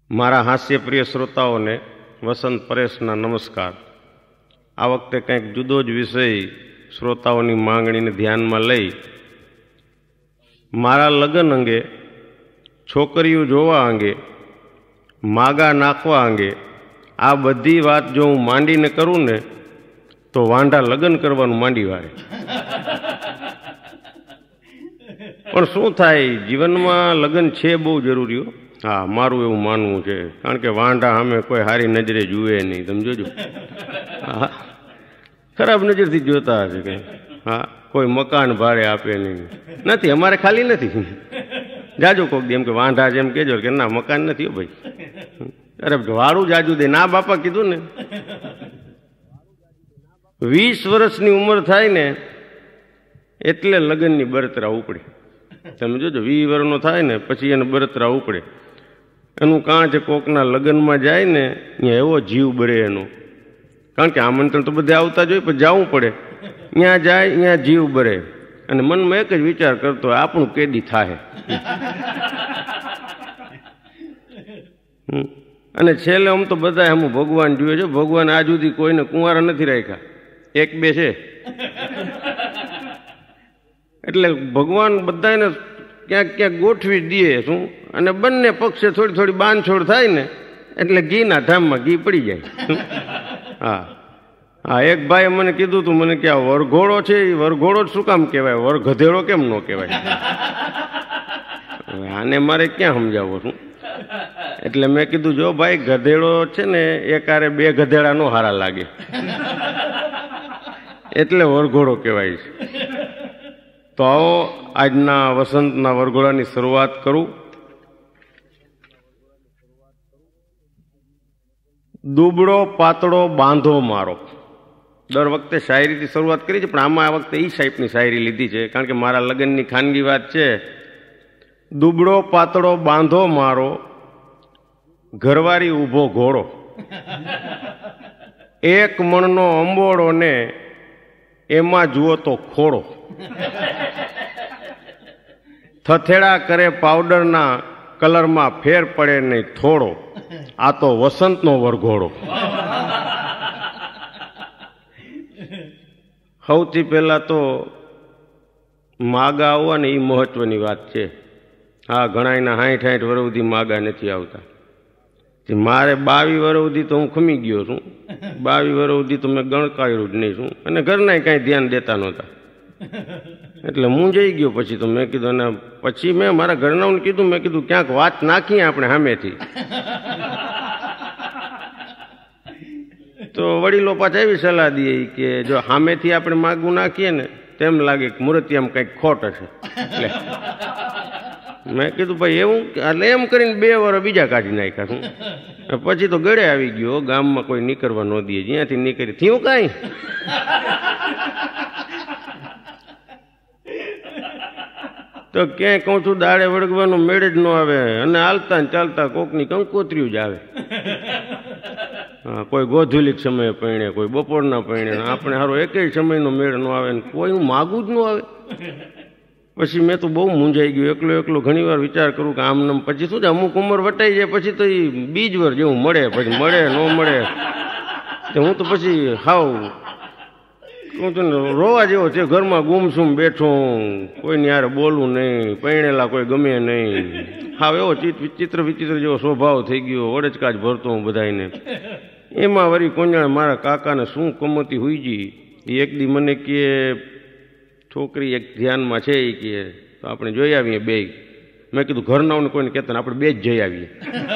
મારા હાસ્યપ્રિય શ્રોતાઓને વસંત પરેશના નમસ્કાર. આ વખતે કંઈક જુદો જ વિષય શ્રોતાઓની માંગણીને ધ્યાનમાં લઈ મારા લગ્ન અંગે, છોકરીઓ જોવા અંગે, માગા નાખવા અંગે આ બધી વાત જો હું માંડીને કરું ને તો વાંઢા લગ્ન કરવાનું માંડી વાળે. પણ શું થાય, જીવનમાં લગ્ન છે બહુ જરૂરી. હા, મારું એવું માનવું છે, કારણ કે વાંઢા સામે કોઈ સારી નજરે જુએ નહીં. તમે જોજો, હા, ખરાબ નજરથી જોતા હશે કે હા, કોઈ મકાન ભાડે આપે નહીં. નથી, અમારે ખાલી નથી. જાજો કોક દે એમ કે વાંઢા જેમ કેજો કે ના મકાન નથી હો ભાઈ. અરે વાળું જાજુ દે. ના બાપા કીધું ને, 20 વર્ષની ઉંમર થાય ને એટલે લગ્નની બળતરા ઉપડે. તમે જોજો, 20 વર્ષનો થાય ને પછી એને બળતરા ઉપડે. એનું કાં છે, કોકના લગ્નમાં જાય ને ત્યાં એવો જીવ બળે એનો, કારણ કે આમંત્રણ તો બધે આવતા જ હોય, પણ જવું પડે. ત્યાં જાય ત્યાં જીવ બળે અને મનમાં એક જ વિચાર કરતો હોય, આપણું કેદી થાય. અને છેલ્લે આમ તો બધા હું ભગવાન જોઈએ છે. ભગવાન આજ સુધી કોઈને કુંવારા નથી રાખ્યા, 1-2 છે. એટલે ભગવાન બધાને ક્યાંક ક્યાંક ગોઠવી દે શું, અને બંને પક્ષે થોડી થોડી બાંધછોડ થાય ને એટલે ઘીના ધામમાં ઘી પડી જાય. હા હા, એક ભાઈએ મને કીધું તું, મને કે આ વરઘોડો છે એ વરઘોડો જ શું કામ કહેવાય, વરગધેડો કેમ ન કહેવાય? આને મારે ક્યાં સમજાવવું છું? એટલે મેં કીધું, જો ભાઈ, ગધેડો છે ને એકારે 2 ગધેડા નો હારા લાગે, એટલે વરઘોડો કહેવાય છે. તો આવો આજના વસંતના વરઘોડાની શરૂઆત કરું. દુબળો પાતળો બાંધો મારો. દર વખતે શાયરીથી શરૂઆત કરી છે, પણ આમાં આ વખતે એ ટાઈપની શાયરી લીધી છે, કારણ કે મારા લગ્નની ખાનગી વાત છે. દુબળો પાતળો બાંધો મારો, ઘરવાળી ઊભો ઘોડો, 1 મણનો અંબોડો ને એમાં જુઓ તો ખોડો, થથેડા કરે પાવડરના કલરમાં ફેર પડે નહીં થોડો, આ તો વસંતનો વરઘોડો. સૌથી પહેલા તો માગા આવવા ને એ મહત્વની વાત છે. હા, ઘણાના 60-60 વર્ષ સુધી માગા નથી આવતા. મારે 22 વર્ષ સુધી તો હું ખમી ગયો છું. 22 વર્ષ સુધી તો મેં ગણકાર્યું જ નહીં છું, અને ઘરના કાંઈ ધ્યાન દેતા નહોતા. એટલે હું જઈ ગયો. પછી તો મેં કીધું, અને પછી મેં મારા ઘરનાઓને કીધું, મેં કીધું ક્યાંક વાત નાખીએ આપણે સામેથી. તો વડીલો પાછા એવી સલાહ દે કે જો સામેથી આપણે માગવું નાખીએ ને તેમ લાગે કે મૂર્તિયામાં કંઈક ખોટ હશે. એટલે મેં કીધું ભાઈ એવું, એટલે એમ કરીને 2 વર્ષ બીજા કાઢી નાખ્યા છું. પછી તો ગળે આવી ગયો, ગામમાં કોઈ નીકળવા ન દે, જ્યાંથી નીકળી થયું કાંઈ. તો ક્યાંય કહું છું દાડે વળગવાનો મેળ જ ન આવે, અને હાલતા ને ચાલતા કોકની કંકોત્રીયું જ આવે. હા, કોઈ ગોધુલિક સમયે પૈણે, કોઈ બપોરના પૈણે. આપણે હારો એકેય સમયનો મેળ ન આવે ને કોઈ માગું જ ન આવે. પછી મેં તો બહુ મૂંઝાઈ ગયું. એકલો ઘણી વાર વિચાર કરું કે આમ નામ પછી શું છે, અમુક ઉંમર વટાઈ જાય પછી તો એ બીજવર જેવું મળે, પછી મળે ન મળે. હું તો પછી હાવ હું તો રોવા જેવો છે. ઘરમાં ગુમસુમ બેઠો, કોઈની યાર બોલવું નહીં, પૈણેલા કોઈ ગમે નહીં. હાવ એવો વિચિત્ર જેવો સ્વભાવ થઈ ગયો, ઓડચકાજ ભરતો હું બધાને. એમાં વળી કોંજાણે મારા કાકાને શું કમતી હુઈ ગઈ. એ એક દી મને કે છોકરી એક ધ્યાનમાં છે, એ કે તો આપણે જોઈ આવીએ 2. મેં કીધું ઘરનાઓને કોઈને કહેતા ને, આપણે 2 જ જઈ આવીએ.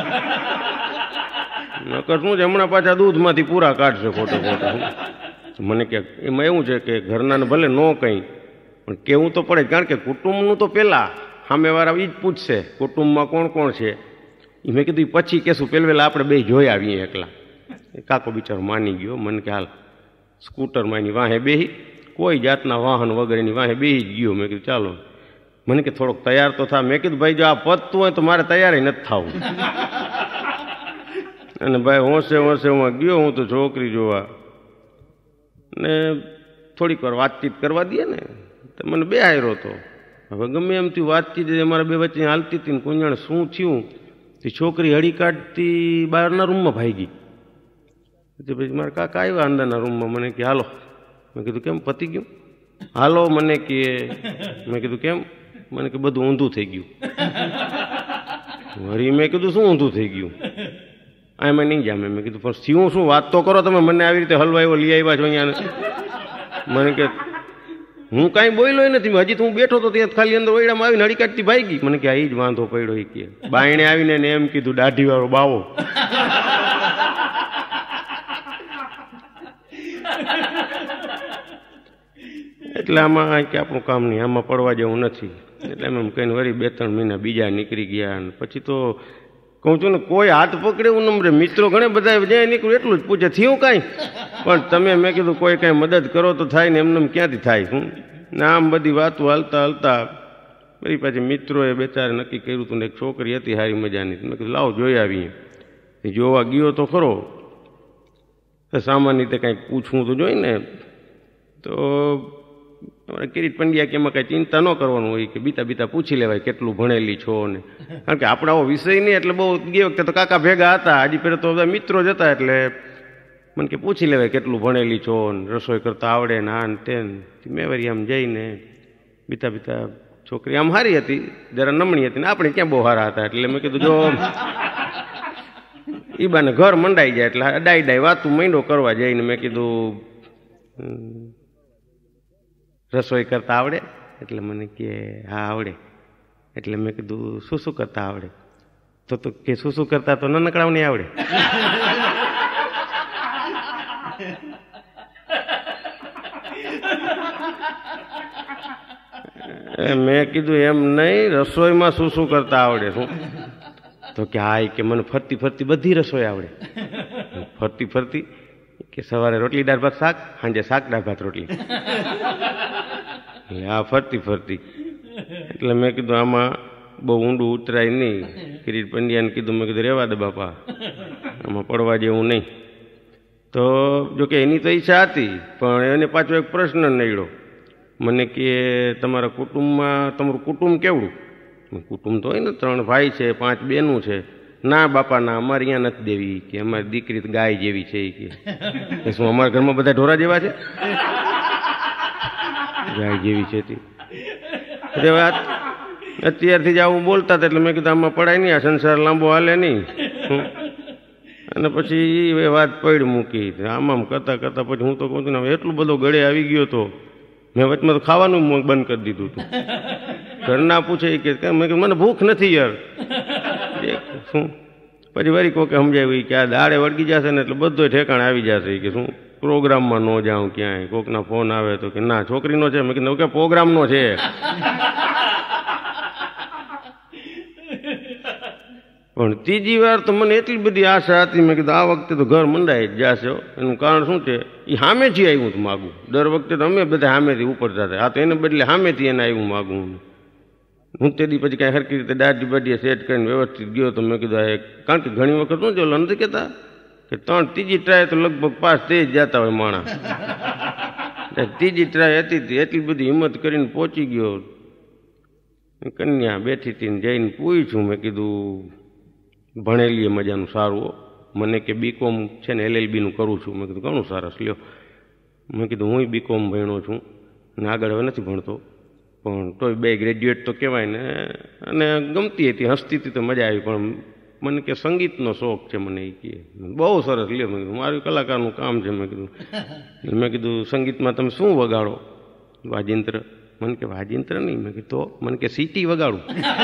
નકર શું છે, હમણાં પાછા દૂધમાંથી પૂરા કાઢશે ખોટો. મને કે એમાં એવું છે કે ઘરનાને ભલે ન કંઈ પણ કેવું તો પડે, કારણ કે કુટુંબનું તો પહેલાં સામેવાળા એ જ પૂછશે કુટુંબમાં કોણ કોણ છે. એ મેં કીધું પછી કહેશું, પહેલાં આપણે 2 જોઈ આવીએ એકલા. કાકો બિચારો માની ગયો. મને કે હાલ સ્કૂટરમાં એની વાહે બેહી, કોઈ જાતના વાહન વગેરેની વાહે બેહી જ ગયો. મેં કીધું ચાલો. મને કે થોડોક તૈયાર તો થા. મેં કીધું ભાઈ જો આ પતતું હોય તો મારે તૈયાર નથી થવું. અને ભાઈ હોંશે હું ગયો. હું તો છોકરી જોવા ને થોડીક વાર વાતચીત કરવા દઈએ ને, તો મને બેહાર્યો હતો. હવે ગમે એમથી વાતચીત અમારા 2 વચ્ચે હાલતી હતી ને, કોઈ જાણે શું થયું તે છોકરી હળી કાઢતી બહારના રૂમમાં ભાગી. પછી મારા કાકા આવ્યા અંદરના રૂમમાં, મને કે હાલો. મેં કીધું કેમ, પતી ગયું? હાલો મને કે. મેં કીધું કેમ? મને કે બધું ઊંધું થઈ ગયું. વળી મેં કીધું શું ઊંધું થઈ ગયું? એમાં નહીં જામે. મેં કીધું પણ થયું શું, વાત તો કરો તમે. મને આવી રીતે હલવાયો લઈ આવ્યા છો અહીંયા. મને કે હું કાંઈ બોલ્યો નથી, હજી તો હું બેઠો તો ત્યાં ખાલી અંદર ઓયડામાં આવીને હળી કાઢતી ભાગી. મને કે આ જ વાંધો પડ્યો. એ કે બાયણે આવીને એને એમ કીધું દાઢીવાળો બાવો. એટલે આમાં કે આપણું કામ નહીં, આમાં પડવા જેવું નથી. એટલે એમ કહીને વળી 2-3 મહિના બીજા નીકળી ગયા. અને પછી તો કહું છું ને, કોઈ હાથ પકડે એવું નંબરે. મિત્રો ઘણા બધા જ્યાં નીકળ્યું એટલું જ પૂછે થયું કાંઈ. પણ તમે મેં કીધું કોઈ કાંઈ મદદ કરો તો થાય ને, એમને ક્યાંથી થાય? શું ને આમ બધી વાતો હાલતા હાલતા પછી પાછી મિત્રોએ બેચારે નક્કી કર્યું હતું ને એક છોકરી હતી સારી મજાની. મેં કીધું લાવો જોઈ આવીએ. જોવા ગયો તો ખરો, સામાન્ય રીતે કાંઈક પૂછવું તો જોઈ ને. તો અમારા કિરીટ પંડ્યા કે એમાં કાંઈ ચિંતા ન કરવાનું હોય, કે બીતા બીતા પૂછી લેવાય કેટલું ભણેલી છો ને. કારણ કે આપણે આવો વિષય નહીં એટલે બહુ ગઈ વખતે તો કાકા ભેગા હતા, હજી પહેલાં તો બધા મિત્રો જ હતા. એટલે મને કે પૂછી લેવાય કેટલું ભણેલી છો ને, રસોઈ કરતા આવડે ને આ ને તે. મેં વળી આમ જઈને બીતા બીતા, છોકરી આમ સારી હતી, જરા નમણી હતી ને આપણે ક્યાં બહુ સારા હતા. એટલે મેં કીધું જો ઈ બાને ઘર મંડાઈ જાય એટલે ડાઈ વાતું માંડો કરવા જઈને. મેં કીધું રસોઈ કરતા આવડે? એટલે મને કે હા આવડે. એટલે મેં કીધું શું શું કરતા આવડે? તો કે શું શું કરતા તો નાનકડાઓ નહીં આવડે. મેં કીધું એમ નહીં, રસોઈમાં શું શું કરતા આવડે? શું? તો કે હા, કે મને ફરતી ફરતી બધી રસોઈ આવડે. ફરતી ફરતી કે સવારે રોટલી દાળ ભાત શાક, સાંજે શાક દાળ ભાત રોટલી. હા ફરતી ફરતી. એટલે મેં કીધું આમાં બહુ ઊંડું ઉતરાય નહીં. કિરીટ પંડ્યાને કીધું, મેં કીધું રહેવા દે બાપા, આમાં પડવા જેવું નહીં. તો જોકે એની તો ઈચ્છા હતી, પણ એને પાછો એક પ્રશ્ન નડ્યો. મને કે તમારા કુટુંબમાં તમારું કુટુંબ કેવડું? કુટુંબ તો હોય ને, 3 ભાઈ છે, 5 બહેનું છે. ના બાપા ના, અમારે અહીંયા નથી દેવી, કે અમારી દીકરી ગાય જેવી છે. કે શું અમારા ઘરમાં બધા ઢોરા જેવા છે? ગાય જેવી છે. અત્યારથી જ આવું બોલતા હતા. એટલે મેં કીધું આમાં પડાય નહીં, આ સંસાર લાંબો હાલે નહીં. અને પછી એ વાત પડી મૂકી. આમ કરતા કરતા પછી હું તો કહું છું ને, એટલું બધો ગળે આવી ગયો તો મેં વચમાં તો ખાવાનું બંધ કરી દીધું હતું. ઘરના પૂછે કે મેં કીધું મને ભૂખ નથી યાર. શું પછી વળી કોકે સમજાવ્યું કે આ દાળે વળગી જશે ને એટલે બધો ઠેકાણે આવી જશે. કે શું પ્રોગ્રામમાં ન જાઉં ક્યાંય, કોકના ફોન આવે તો કે ના છોકરીનો છે. મેં કીધું કે પ્રોગ્રામનો છે. પણ ત્રીજી વાર તો મને એટલી બધી આશા હતી. મેં કીધું આ વખતે તો ઘર મંડાઈ જ જશે. એનું કારણ શું છે, એ સામેથી આવ્યું હતું માગું. દર વખતે તો અમે બધા સામેથી ઉપર જતા, આ તો એને બદલે સામેથી એને આવ્યું માગું. હું તે દી પછી કાંઈ સરખી રીતે દાઢી બાઢીએ સેટ કરીને વ્યવસ્થિત ગયો તો મેં કીધું, કારણ કે ઘણી વખત શું છે નથી કહેતા કે ત્રીજી ટ્રાય તો લગભગ પાસ થઈ જ જતા હોય માણસ. ત્રીજી ટ્રાય હતી, એટલી બધી હિંમત કરીને પહોંચી ગયો. કન્યા બેઠી હતી, જઈને પૂછ્યું. મેં કીધું ભણેલી મજાનું સારું. મને કે બીકોમ છે ને LLB નું કરું છું. મેં કીધું ઘણું સરસ લ્યો. મેં કીધું હું બીકોમ ભણ્યો છું ને આગળ હવે નથી ભણતો, પણ તોય 2 ગ્રેજ્યુએટ તો કહેવાય ને. અને ગમતી હતી, હસતી હતી તો મજા આવી. પણ મને કે સંગીતનો શોખ છે મને. એ કહે બહુ સરસ લ્યો. મેં કીધું મારું કલાકારનું કામ છે. મેં કીધું સંગીતમાં તમે શું વગાડો? વાજિંત્ર. મને કે વાજિંત્ર નહીં. મેં કીધું તો? મને કે સીટી વગાડું.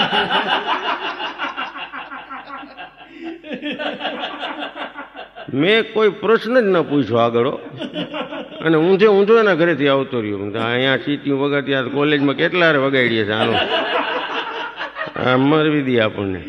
મેં કોઈ પ્રશ્ન જ ન પૂછ્યો આગળ. અને ઊંધો એના ઘરેથી આવતો રહ્યો. અહીંયા સીટી વગાડતી, આ કોલેજમાં કેટલા વગાડીએ છે આનો, મરવી દે આપણને.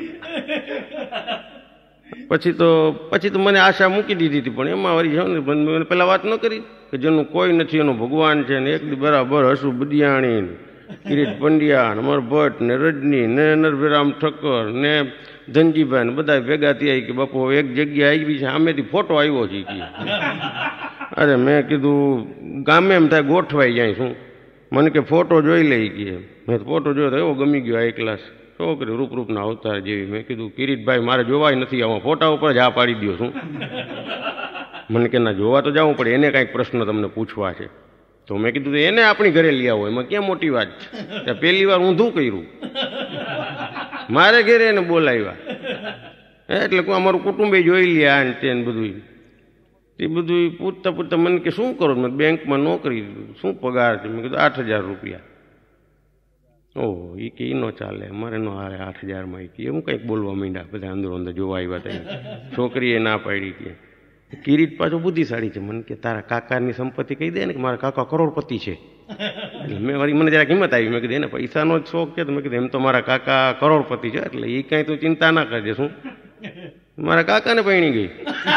પછી તો મને આશા મૂકી દીધી હતી. પણ એમાં વળી છે ને, મને પેલા વાત ન કરી કે જેનું કોઈ નથી એનો ભગવાન છે. ને એક દી બરાબર હસુ બુદિયાણી, કિરીટ પંડ્યા, અમર ભટ્ટ ને રજની ને નરભીરામ ઠક્કર ને ધનજીભાઈ ને બધા ભેગા થયા કે બાપુ એક જગ્યા આવી છે, આમેથી ફોટો આવ્યો છે. અરે મેં કીધું ગામે એમ થાય ગોઠવાઈ જાય. શું મને કે ફોટો જોઈ લઈ કે. મેં ફોટો જોયો તો એવો ગમી ગયો, હાઈ ક્લાસ. છોકરી રૂપરૂપના અવતાર જેવી. મેં કીધું કિરીટભાઈ મારે જોવાય નથી, આમાં ફોટા ઉપર જ આ પાડી દો શું? મને કે ના જોવા તો જવું પડે, એને કાંઈક પ્રશ્ન તમને પૂછવા છે. તો મેં કીધું એને આપણી ઘરે લઈ આવો, એમાં ક્યાં મોટી વાત છે? પહેલી વાર ઊંધું કર્યું, મારે ઘરે એને બોલાવ્યા એટલે અમારું કુટુંબે જોઈ લે આ તે બધું. એ બધું પૂછતા પૂછતા મને કે શું કરો? મેં બેંકમાં નોકરી, શું પગાર છે? મેં કીધું 8,000 રૂપિયા. ઓહો, એ કે ન ચાલે, અમારે ન હારે 8,000માં. એ હું કંઈક બોલવા માંડ્યા, બધા અંદરો અંદર જોવા આવ્યા ત્યાં. છોકરીએ ના પાડી કે કિરીટ પાછો બુદ્ધિશાળી છે. મને કે તારા કાકાની સંપત્તિ કહી દે ને કે મારા કાકા કરોડપતિ છે. એટલે મેં વળી મને જરાક હિંમત આવી. મેં કીધું એને પૈસાનો જ શોખ છે? તો મેં કીધું એમ તો મારા કાકા કરોડપતિ છે, એટલે એ કાંઈ તું ચિંતા ના કરજે. શું મારા કાકાને પૈણી ગઈ?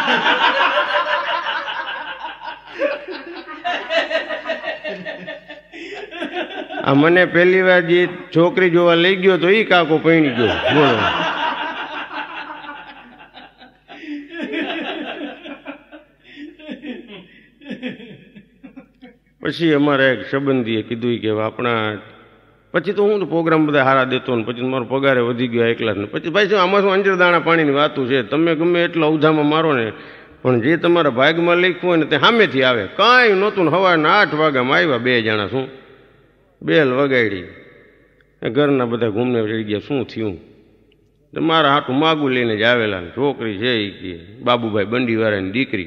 આ મને પહેલી વાર જે છોકરી જોવા લઈ ગયો તો એ કાકો પૈણી ગયો. બોલો. પછી અમારા એક સંબંધીએ કીધું કે આપણા પછી તો હું પ્રોગ્રામ બધા હારા દેતો ને પછી મારો પગારે વધી ગયો એકલા ને. પછી ભાઈ આમાં શું અંજર દાણા પાણીની વાતું છે? તમે ગમે એટલા ઉધામાં મારો ને, પણ જે તમારા ભાગમાં લખ્યું હોય ને તે સામેથી આવે. કાંઈ નહોતું. સવારના 8 વાગ્યામાં આવ્યા 2 જણા. શું બેલ વગાડી, ઘરના બધા ઘૂમને ચડી ગયા. શું થયું? મારા હાટું માગું લઈને જ આવેલા. છોકરી છે એ કે બાબુભાઈ બંડીવાળાની દીકરી.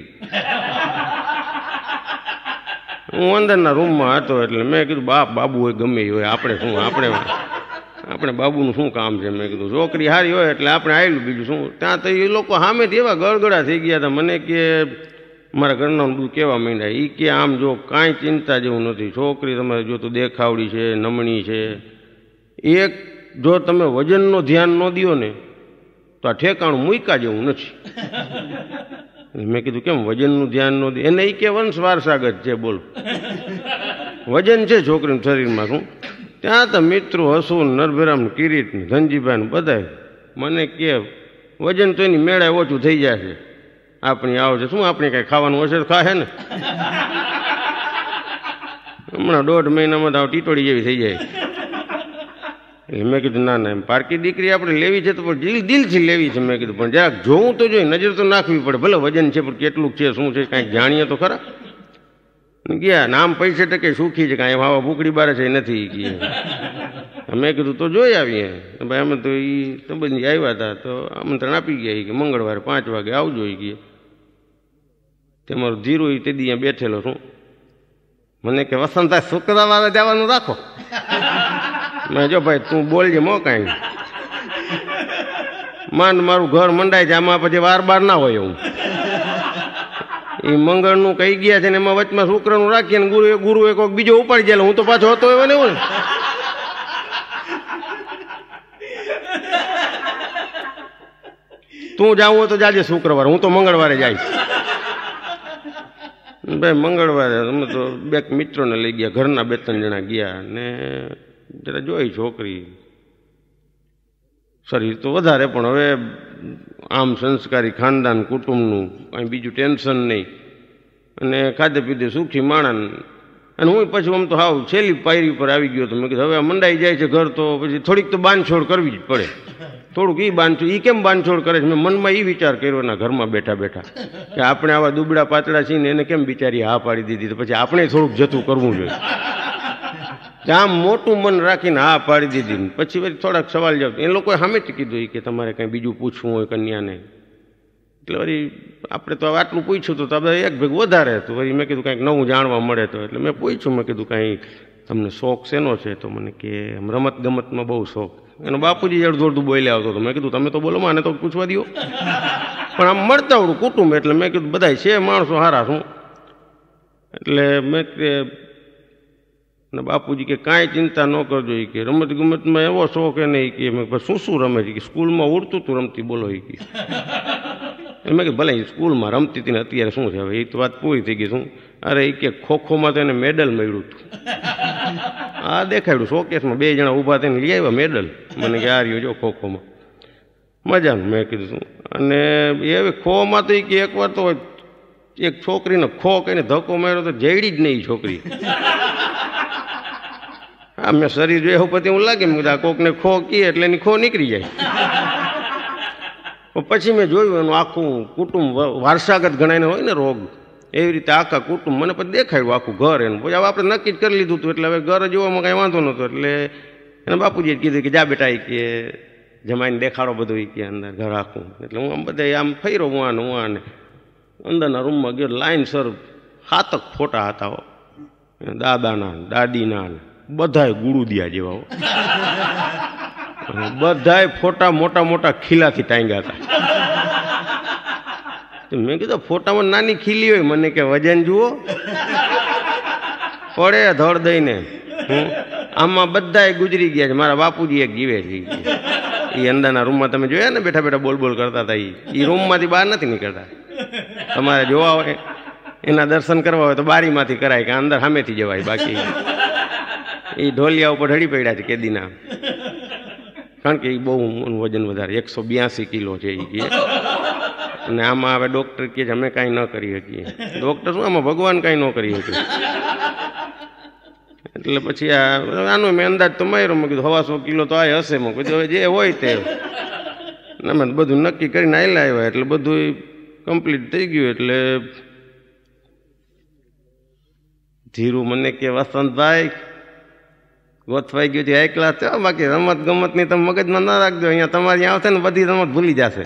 હું અંદરના રૂમમાં હતો એટલે મેં કીધું બાપ બાબુ હોય ગમે હોય, આપણે શું, આપણે બાબુનું શું કામ છે? મેં કીધું છોકરી સારી હોય એટલે આપણે આવેલું, બીજું શું. ત્યાં તો એ લોકો સામેથી એવા ગળગળા થઈ ગયા હતા. મને કે મારા ઘરના બધું કહેવા માંડ્યા. એ કે આમ જો કાંઈ ચિંતા જેવું નથી, છોકરી તમારે જો તો દેખાવડી છે, નમણી છે. એક જો તમે વજનનો ધ્યાન ન દો ને તો આ ઠેકાણું મૂક્યા જેવું નથી. મેં કીધું કેમ વજનનું ધ્યાન ન દે? એને એ કે વંશ વારસાગત છે. બોલો, વજન છે છોકરીના શરીરમાં. શું ત્યાં તો મિત્રો હસુન, નરભેરામ, કિરીટ, ધનજીભાઈ ને બધા મને કે વજન તો એની મેળા ઓછું થઈ જાય છે. આપણી આવો છે શું, આપણે કાંઈ ખાવાનું હશે તો ખાહે ને. હમણાં 1.5 મહિનામાં તો ટીટોળી જેવી થઈ જાય. એટલે મેં કીધું ના ના, એમ પારકી દીકરી આપણે લેવી છે તો પણ દિલથી લેવી છે. મેં કીધું પણ જરાક જોવું તો જોઈએ, નજર તો નાખવી પડે. ભલે વજન છે પણ કેટલું છે, શું છે, કાંઈક જાણીએ તો ખરા. ગયા નામ પૈસે ટકે સુખી છે, કાંઈ વાવા ભૂકડી બારે છે નથી ગયા. મેં કીધું તો જોઈ આવીએ. ભાઈ અમે તો એ સંબંધી આવ્યા હતા તો આમંત્રણ આપી ગયા કે મંગળવારે 5 વાગે આવજો. એ ગયા તમારું ધીરું એ તે દી બેઠેલો. શું મને કે વસંતા શુક્રવારે જવાનું રાખો. મેં જો ભાઈ તું બોલજે મો કાંઈ માંડ મારું ઘર મંડાય છે, આમાં પછી વાર બાર ના હોય એવું. એ મંગળનું કહી ગયા છે ને એમાં વચમાં શુક્રનું રાખીએ ને ગુરુએ કોઈક બીજો ઉપાડી જાય. હું તો પાછો હતો એવો ને એવું ને. તું જાવું હોય તો જાજે શુક્રવારે, હું તો મંગળવારે જઈશ. ભાઈ મંગળવારે અમે તો 2 મિત્રોને લઈ ગયા, ઘરના 2-3 જણા ગયા ને જરા જોઈ છોકરી. શરીર તો વધારે પણ હવે આમ સંસ્કારી ખાનદાન કુટુંબનું કાંઈ બીજું ટેન્શન નહીં અને ખાધે પીધે સુખી માણસ. અને હું પછી આમ તો હાવ છેલ્લી પાયરી ઉપર આવી ગયો. તો મેં કીધું હવે મંડાઈ જાય છે ઘર તો પછી થોડીક તો બાંધછોડ કરવી જ પડે. થોડુંક એ બાંધછોડ, એ કેમ બાંધછોડ કરે છે? મેં મનમાં એ વિચાર કર્યો એના ઘરમાં બેઠા બેઠા કે આપણે આવા દુબળા પાતળા છીએ ને એને કેમ બિચારી હા પાડી દીધી, તો પછી આપણે થોડુંક જતું કરવું જોઈએ. આમ મોટું મન રાખીને હા પાડી દીધી. પછી વળી થોડાક સવાલ જવાબ એ લોકોએ સામેથી કીધું કે તમારે કંઈ બીજું પૂછવું હોય કન્યાને. એટલે વળી આપણે તો આટલું પૂછ્યું તો બધા એક ભેગું વધારે હતું. વળી મેં કીધું કાંઈક નવું જાણવા મળે તો એટલે મેં પૂછ્યું. મેં કીધું કાંઈ તમને શોખ શેનો છે? તો મને કે રમત ગમતમાં બહુ શોખ. એનો બાપુજી અડધું અડધું બોલ્યા આવતો હતો. મેં કીધું તમે તો બોલો માને તો પૂછવા દો. પણ આમ મળતાવડું કુટુંબ એટલે મેં કીધું બધા છે માણસો સારા. શું એટલે મેં બાપુજી કે કાંઈ ચિંતા ન કરજો. એ કે રમત ગમતમાં એવો શોખ એ નહીં કે શું રમે છે? કે સ્કૂલમાં ઉડતું તું રમતી બોલો. એ કે મેં કીધું ભલે સ્કૂલમાં રમતી હતી ને અત્યારે શું છે? હવે એ તો વાત પૂરી થઈ ગઈ. શું અરે એ કે ખોખોમાં તો એને મેડલ મળ્યું હતું. આ દેખાડ્યું શોકેસમાં 2 જણા ઊભા થઈને લઈ આવ્યા મેડલ. મને કે આ રહ્યો જો ખોખોમાં મજાનું. મેં કીધું શું? અને એ હવે ખોમાં તો એ કે એકવાર તો એક છોકરીને ખો કહીને ધક્કો માર્યો તો જઈડી જ નહીં છોકરી. આ મેં શરીર જોયું પછી હું લાગે મેં કીધું કોકને ખો કીએ એટલે એની ખો નીકળી જાય. પછી મેં જોયું એનું આખું કુટુંબ વારસાગત ગણાયને હોય ને રોગ એવી રીતે આખા કુટુંબ મને પછી દેખાયું આખું ઘર એનું. પછી હવે આપણે નક્કી જ કરી લીધું હતું એટલે હવે ઘર જોવામાં કાંઈ વાંધો નહોતો. એટલે એને બાપુજીએ કીધું કે જા બેટા કે જમાઈને દેખાડો બધું કે અંદર ઘર આખું. એટલે હું આમ બધા આમ ફર્યો હું આને અંદરના રૂમમાં ગયો. લાઈનસર 7 ફોટા હતા દાદાના દાદીના બધાય ગુડુદિયા જેવા બધાય ફોટા મોટા મોટા ખીલાથી ટાંગ્યા હતા. મેં કીધું ફોટામાં નાની ખીલી હોય મને કે વજન જુઓ પડે ધડ દઈને. આમાં બધાય ગુજરી ગયા છે. મારા બાપુજી એક જીવે છે એ અંદરના રૂમમાં તમે જોયા ને બેઠા બેઠા બોલ બોલ કરતા હતા એ રૂમમાંથી બહાર નથી નીકળતા. તમારે જોવા હોય એના દર્શન કરવા હોય તો બારીમાંથી કરાય કે અંદર સામેથી જવાય. બાકી એ ઢોલિયા ઉપર ઢળી પડ્યા છે કેદીના. કારણ કે એ બહુ વજન વધારે 182 કિલો છે એ કે. અને આમાં હવે ડૉક્ટર કહે છે અમે કાંઈ ન કરી શકીએ. ડૉક્ટર શું આમાં ભગવાન કાંઈ ન કરી શકે. એટલે પછી આનો મેં અંદાજ તો માર્યો. મેં કીધું 125 કિલો તો આ હશે. મેં કીધું હવે જે હોય તે અમે બધું નક્કી કરીને આવેલા આવ્યા એટલે બધું કમ્પ્લીટ થઈ ગયું. એટલે ધીરું મને કે વસંતભાઈ ગોથવાઈ ગયું છે હાઈ ક્લાસ છે. બાકી રમત ગમતની તમે મગજમાં ના રાખજો. અહીંયા તમારી આવશે ને બધી રમત ભૂલી જશે.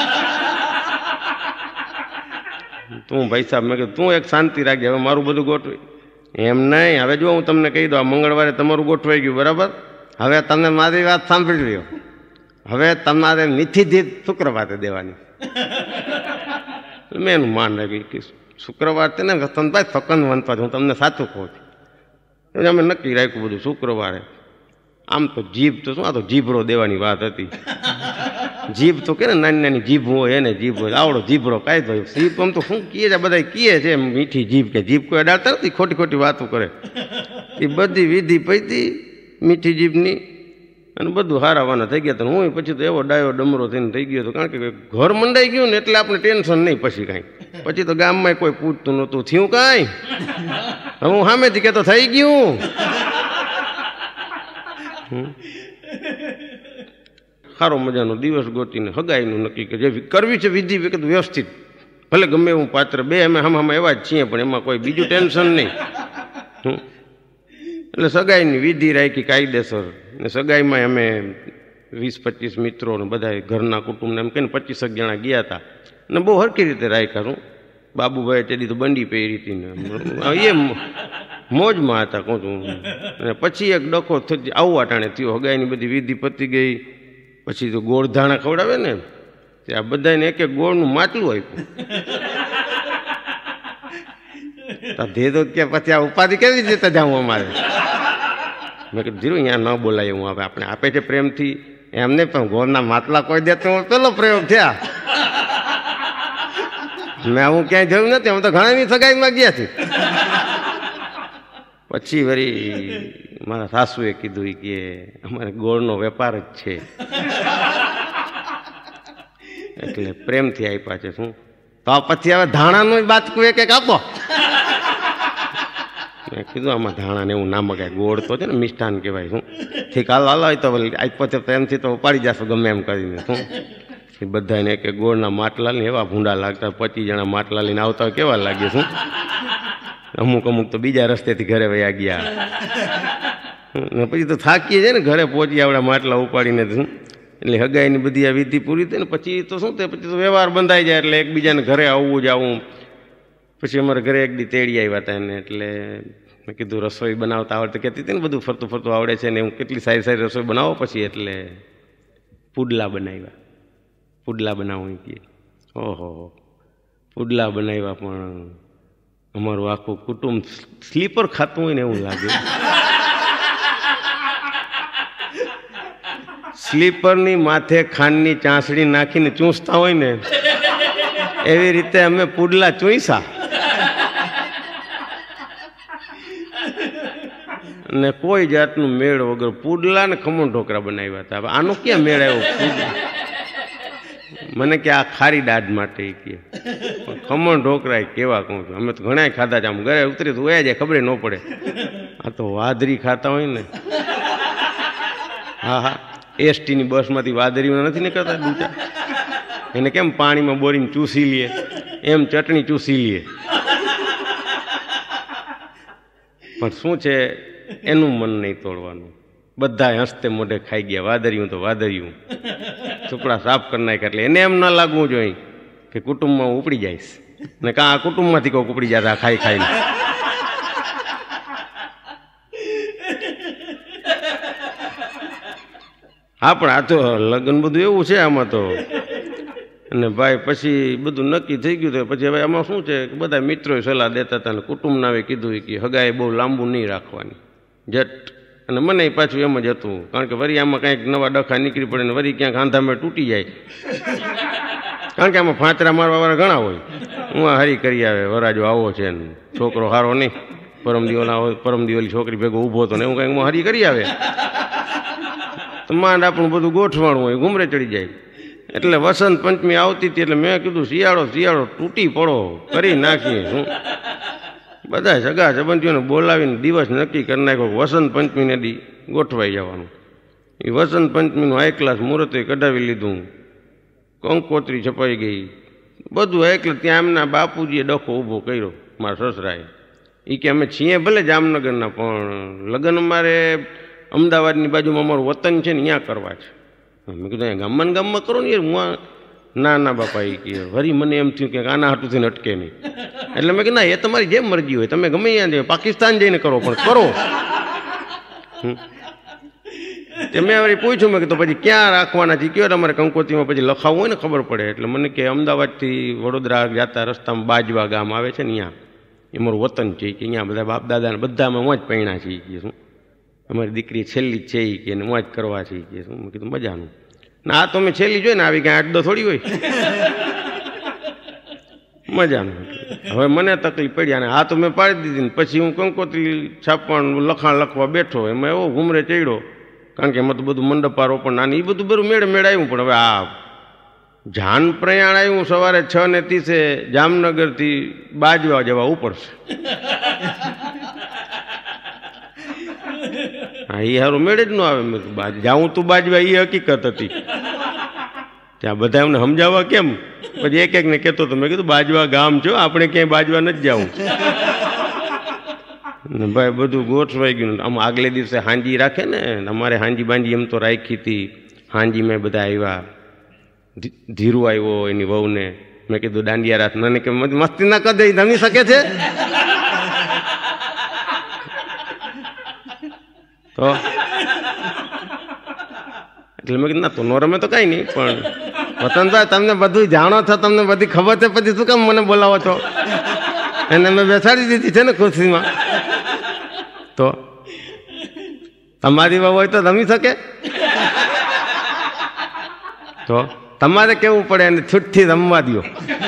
તું ભાઈ સાહેબ મેં કીધું તું એક શાંતિ રાખજે હવે મારું બધું ગોઠવી. એમ નહીં હવે જો હું તમને કહી દઉં આ મંગળવારે તમારું ગોઠવાઈ ગયું બરાબર. હવે તમે મારી વાત સાંભળી લ્યો. હવે તમારે મીઠી જીત શુક્રવારે દેવાની. મેં એનું માન રાખ્યું કે શુક્રવાર છે ને વસંતભાઈ સકન વનપાસ હું તમને સાચું કહું છું. અમે નક્કી રાખ્યું બધું શુક્રવારે. આમ તો જીભ તો શું આ તો જીભરો દેવાની વાત હતી. જીભ તો કે ને નાની નાની જીભ હોય એને જીભ હોય આવડો જીભરો કાંઈ તો જીભ આમ તો શું કહે છે બધા કહે છે મીઠી જીભ કે જીભ કોઈ અડાડતા નથી ખોટી ખોટી વાતો કરે. એ બધી વિધિ પૈતી મીઠી જીભની અને બધું હારાવાના થઈ ગયા. હું પછી તો એવો ડાયો ડમરો થઈને થઈ ગયો હતો. કારણ કે ઘર મંડાઈ ગયું ને એટલે આપણે ટેન્શન નહીં પછી કાંઈ. પછી તો ગામમાં કોઈ પૂછતું નહોતું થયું કાંઈ. હું સામેથી કહેતો થઈ ગયું. સારો મજાનો દિવસ ગોતીને હગાઈનું નક્કી કે જે કરવી છે વિધિ વ્યવસ્થિત ભલે ગમે એવું પાત્ર બે અમે હમ એવા જ છીએ પણ એમાં કોઈ બીજું ટેન્શન નહીં. એટલે સગાઈની વિધિ રાખી કાયદેસર. ને સગાઈમાં અમે 20-25 મિત્રો ને બધા ઘરના કુટુંબને એમ કહીને 25 જણા ગયા હતા. ને બહુ હરખી રીતે રાખ્યા. હું બાબુભાઈ તેડી તો બંડી પહેરી હતી ને એ મોજમાં હતા કહું છું. અને પછી એક ડખો આવવા ટાણે થયો. હગાઈની બધી વિધિ પતી ગઈ. પછી તો ગોળ ધાણા ખવડાવે ને ત્યાં બધાને એક એક ગોળનું માટલું આપ્યું. ધીરો કે પછી આ ઉપાધિ કેવી રીતે જાઉં અમારે. મેં કીધું ધીરું અહીંયા ન બોલાય હું હવે આપણે આપે છે પ્રેમથી એમને પણ ગોળના માટલા કોઈ દે તો પેલો પ્રયોગ થયા. મેં હું ક્યાંય જોયું નથી. હું તો ઘણાની સગાઈમાં ગયા છે. પછી વળી મારા સાસુએ કીધું કે અમારે ગોળનો વેપાર જ છે એટલે પ્રેમથી આપ્યા છે. શું તો પછી હવે ધાણાનો બાચકું એક આપો. મેં કીધું આમાં ધાણાને એવું ના મગાય ગોળ તો છે ને મિષ્ટાન કહેવાય. શું ઠીક હાલ હોય તો આપ્યો છે પ્રેમથી તો ઉપાડી જશો ગમે એમ કરીને. શું એ બધાને એક ગોળના માટલા લઈને એવા ભૂંડા લાગતા. 25 જણા માટલા લઈને આવતા હોય કેવા લાગે. શું અમુક તો બીજા રસ્તેથી ઘરે વયા ગયા. પછી તો થાકીએ છે ને ઘરે પહોંચી આવડા માટલા ઉપાડીને. શું એટલે હગાઈની બધી આ વિધિ પૂરી થઈ ને પછી તો શું થાય પછી તો વ્યવહાર બંધાઈ જાય. એટલે એકબીજાને ઘરે આવવું જવું. પછી અમારે ઘરે એક દી તેડી આવ્યા હતા એને. એટલે મેં કીધું રસોઈ બનાવતા આવડે કહેતી હતી ને બધું ફરતું ફરતું આવડે છે ને હું કેટલી સારી સારી રસોઈ બનાવો પછી. એટલે પુડલા બનાવ્યા. પુડલા બનાવું કે ઓહો પુડલા બનાવ્યા. પણ અમારું આખું કુટુંબ સ્લીપર ખાતું હોય ને એવું લાગે. સ્લીપરની માથે ખાંડની ચાસણી નાખીને ચૂસતા હોય ને એવી રીતે અમે પુડલા ચૂસ્યા. ને કોઈ જાતનું મેળ વગર પુડલા ને ખમણ ઢોકરા બનાવ્યા હતા. આનો ક્યાં મેળ આવ્યો. મને કે આ ખારી દાઢ માટે કે ખમણ ઢોકરા કેવા કહું છું. અમે તો ઘણા ખાધા છે. આમ ઘરે ઉતરી તો વયા જાય ખબર ન પડે. આ તો વાદરી ખાતા હોય ને હા હા, એસટીની બસમાંથી વાદળીઓ નથી નીકળતા ડૂચા, એને કેમ પાણીમાં બોરીને ચૂસી લે એમ ચટણી ચૂસી લે. પણ શું છે, એનું મન નહીં તોડવાનું. બધા હસતે મોઢે ખાઈ ગયા, વાદળિયું તો વાદળિયું, ચોપડા સાફ કરી નાખ્યા. એટલે એને એમ ના લાગવું જોઈએ કે કુટુંબમાં હું ઉપડી જઈશ, ને કાં આ કુટુંબમાંથી કોઈક ઉપડી જતા ખાઈ ખાઈને. હા, પણ આ તો લગ્ન બધું એવું છે આમાં તો. અને ભાઈ પછી બધું નક્કી થઈ ગયું. તો પછી હવે આમાં શું છે કે બધા મિત્રોએ સલાહ દેતા હતા, ને કુટુંબના આવે કીધું કે હગાઈ બહુ લાંબુ નહીં રાખવાની, જટ. અને મને પાછું એમ જ હતું, કારણ કે વરી આમાં કાંઈક નવા ડખા નીકળી પડે ને વરી ક્યાંક આંધામાં તૂટી જાય. કારણ કે આમાં ફાંતરા મારવાવાળા ઘણા હોય. હું આ હરી કરી આવે, વરાજો આવો છે ને છોકરો હારો નહીં, પરમ દિવલી છોકરી ભેગો ઊભો હતો ને એવું કાંઈક હરી કરી આવે તો માંડ આપણું બધું ગોઠવાણું હોય, ઘૂમરે ચડી જાય. એટલે વસંત પંચમી આવતી હતી એટલે મેં કીધું શિયાળો શિયાળો તૂટી પડો કરી નાખીએ. શું બધા સગા સંબંધીઓને બોલાવીને દિવસ નક્કી કરી નાખ્યો, વસંત પંચમીને દી ગોઠવાઈ જવાનું. એ વસંત પંચમીનું હાઈ ક્લાસ મુહૂર્તે કઢાવી લીધું, કંકોત્રી છપાઈ ગઈ, બધું એટલે ત્યાં એમના બાપુજીએ ડખો ઊભો કર્યો મારા સસરાએ. એ કે અમે છીએ ભલે જામનગરના, પણ લગ્ન અમારે અમદાવાદની બાજુમાં અમારું વતન છે ને અહીંયા કરવા છે. મેં કીધું અહીંયા ગામમાં કરો ને યાર. હું ના ના બાપા, એ કે વરી મને એમ થયું કે આના હાટું થઈને અટકે નહીં. એટલે મેં કીધું ના, એ તમારી જેમ મરજી હોય, તમે ગમે ત્યાં પાકિસ્તાન જઈને કરો પણ કરો. મેં વળી પૂછ્યું, મેં કીધું પછી ક્યાં રાખવાના છે, કયો તમારે કંકોત્રીમાં પછી લખાવવું હોય ને ખબર પડે. એટલે મને કે અમદાવાદથી વડોદરા જતા રસ્તામાં બાજવા ગામ આવે છે ને, અહીંયા એ મારું વતન છે કે અહીંયા બધા બાપ દાદાને બધા અમે હું જ પૈણા છીએ કે શું, અમારી દીકરી છેલ્લી જ છે એ કે હું જ કરવા છીએ કે શું. મેં કીધું મજાનું. ના આ તો મેં છેલ્લી જોઈ ને, આવી કાંઈ આડો થોડી હોય. મજાનું. હવે મને તકલીફ પડી, અને આ તો મેં પાડી દીધી ને પછી હું કંકોત્રી છાપવાનું લખાણ લખવા બેઠો, એમાં એવો ઘૂમરે ચડ્યો. કારણ કે એમાં તો બધું મંડપારોપણ નાની એ બધું બધું મેળે આવ્યું. પણ હવે આ જાન પ્રયાણ આવ્યું સવારે 6:30 જામનગરથી બાજવા જવા ઉપડશે. હા, એ સારું મેળે જ ન આવે. મેં જાઉં તું બાજવા, એ હકીકત હતી. ત્યાં બધા એમને સમજાવવા કેમ, પછી એક એકને કહેતો હતો. મેં કીધું બાજવા ગામ છો, આપણે ક્યાંય બાજવા નથી જવું. ને ભાઈ બધું ગોઠવાઈ ગયું. આમ આગલે દિવસે હાંજી રાખે ને, અમારે હાંજી બાંજી એમ તો રાખી હતી. હાંજી મેં બધા આવ્યા, ધીરુ આવ્યો એની વહુને. મેં કીધું દાંડિયા રાત. મને કે મસ્તી ના કદે ધમી શકે છે તો. એટલે મેં કીધું ના તો નો રમે તો કઈ નહીં, પણ વતનભાઈ તમને બધું જાણો છો, તમને બધી ખબર છે, પછી શું કામ મને બોલાવો છો? એને મેં બેસાડી દીધી છે ને ખુરશીમાં. તો તમારી વહુ હોય તો રમી શકે? તો તમારે કેવું પડે એને છૂટથી રમવા દો.